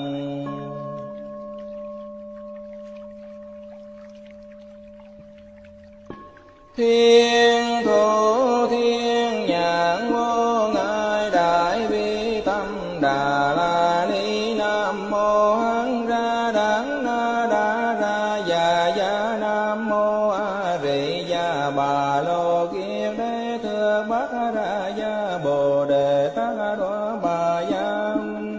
Thiên thủ thiên nhãn vô ngại đại bi tâm đà la ni. Nam mô hán ra đắng na đa ra ya. Nam mô a di đà bà lô kiết đế thượng bát ra ya bồ đề tát đọa bà ya.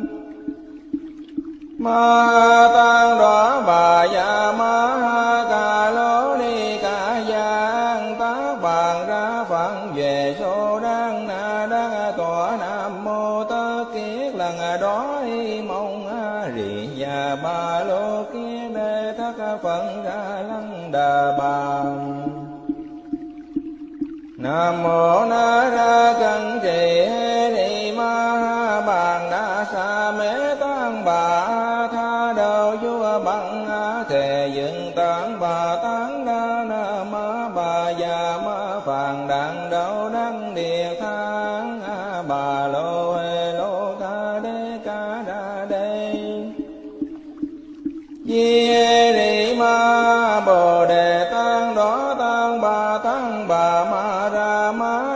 Ma tăng đọa bà ya ma ca lô ni ca giang tác bàn ra phận về số đăng na đăng tọa. Nam mô tất kiết lần đó mong a rì và ba lô kiết đế thất phận ra lăng đà bà. Nam mô na ra cân trì ni ma bàn đa đặng đậu đăng địa thang bà lô hê lô ca đê ca đa đê di hê rị ma bồ đề tăng đó tăng bà ma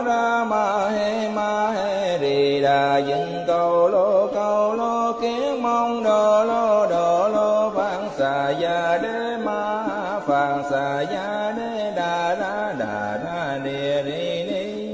hê rị đà dựng cầu lô kiến mong đồ lô phạn xà gia đế ma phạn xà gia đế đà ra địa ri ni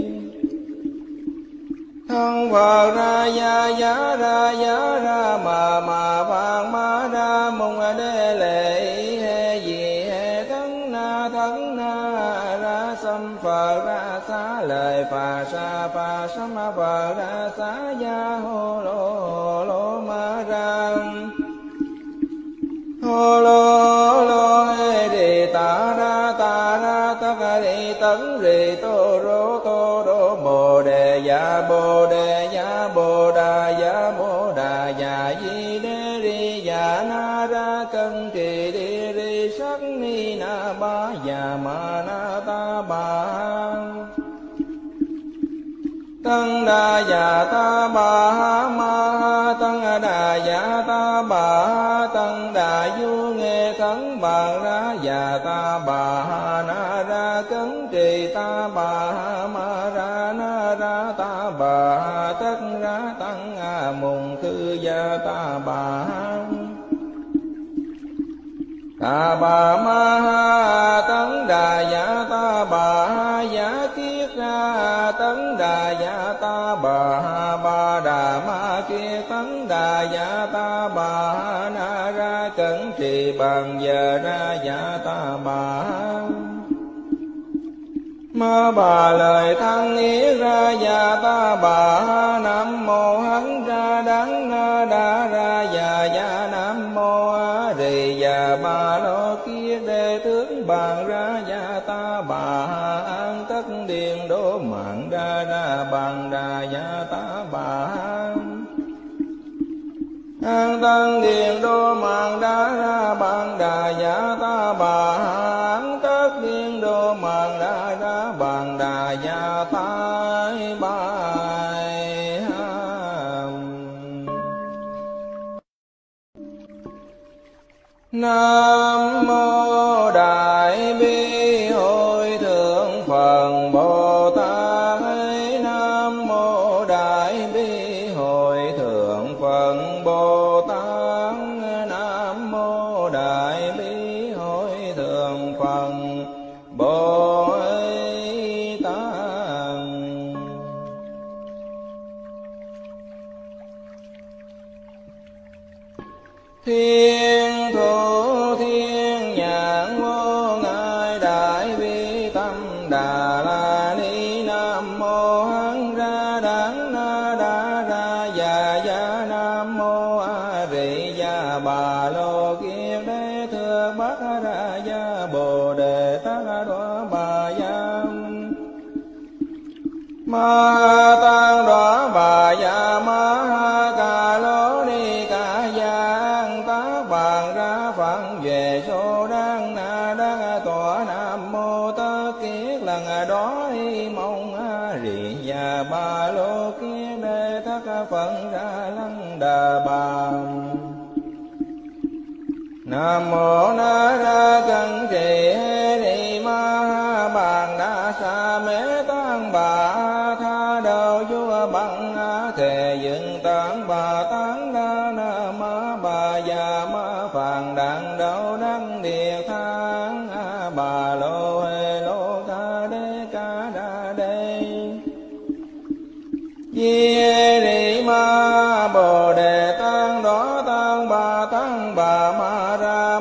thân Phật ra giá ra mà phạn ma ra mùng đế lệ hê gì hê thân na ra xâm Phật ra xá lời phà sám Phật ra xá gia hô lô ma ra hô lô hê đi ta ra tất đi tấn rì tô rô bồ đề ya bồ đà ya di đê ri ya na ra cân trì đi ri sắc ni na ba ya ma na ta ba tăng đà ya ta ba ma tăng đà ya ta ba tăng đà du nghe khấn bàn ra ya ta ba na ra cấn trì ta ba ma ra na ra ta ba tất ra tăng mùng khư gia ta ba ma tấn đà ya ta ba ya kiết ra tấn đà ya ta ba đà ma kia tấn đà ya ta ba na ra cẩn trì bằng giờ ra ya ta ba ma bà lời thăng ý ra ya ta ba nam mô hán ra đắng đa ra ya nam mô rì ya ba lô kia đề tướng bàn ra ya ta ba an tất điền đô mạng ra bàn đà ya ta ba an tân điền đô mạng ra bàn đà ya ta ba an tất điền đô mạng ra bàn đà ya ta ba Nam mô Đại Bi Hội Thượng Phật Bồ Tát. Nam mô Đại Bi Hội Thượng Phật Bồ Tát. Nam mô Đại Bi Hội Thượng Phật Bồ Tát. Thiên thủ thiên nhãn vô ngại đại bi tâm đà la ni. Nam mô hán ra đắng đa ra ya nam mô a rị ya bà lô kiết đế thượng bắc ra ya bồ đề tát đoá bà ya ma tăng đoá bà ya ma ca lô ni ca giang tác bàn ra phận về số đăng đăng tọa. Nam mô tất kiết lần đó mong rì ya ba lô kiết đế thất phận ra lăng đà bà. Nam mô na ra cân trì hê ni ma bàn đa sa mê tăng bà tha đầu vua bằng thề dựng tán bà tán đa na ma bà già ma phàn đặng đậu đăng địa thang bà lô hê lô ca đa đê di hê rị ma bồ đề tăng đó tăng bà ma ra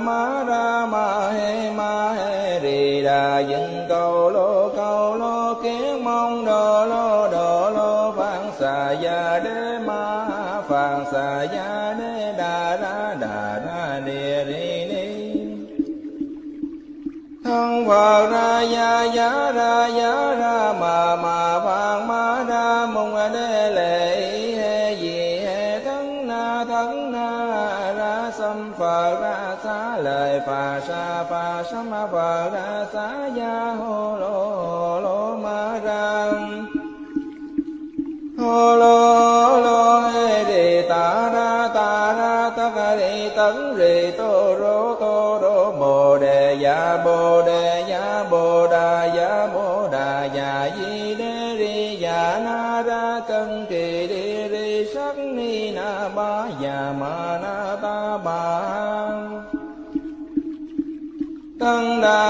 ma hê rị đà dựng cầu lô kiến mong đồ lô phạn xà gia đế ma phạn xà gia đế đà ra địa ri ni thân Phật ra giá ra mà phạn ma ra mùng đế lệ hê gì hê thân na ra xâm Phật ra xá lời phà sám Phật ra xá gia hô lô ma ra tấn rì tô rô bồ đề dạ bồ đề dạ bồ đà dạ di đê ri dạ na ra cân kỳ đi ri sắc ni na ba dạ ma na ta ba tăng đà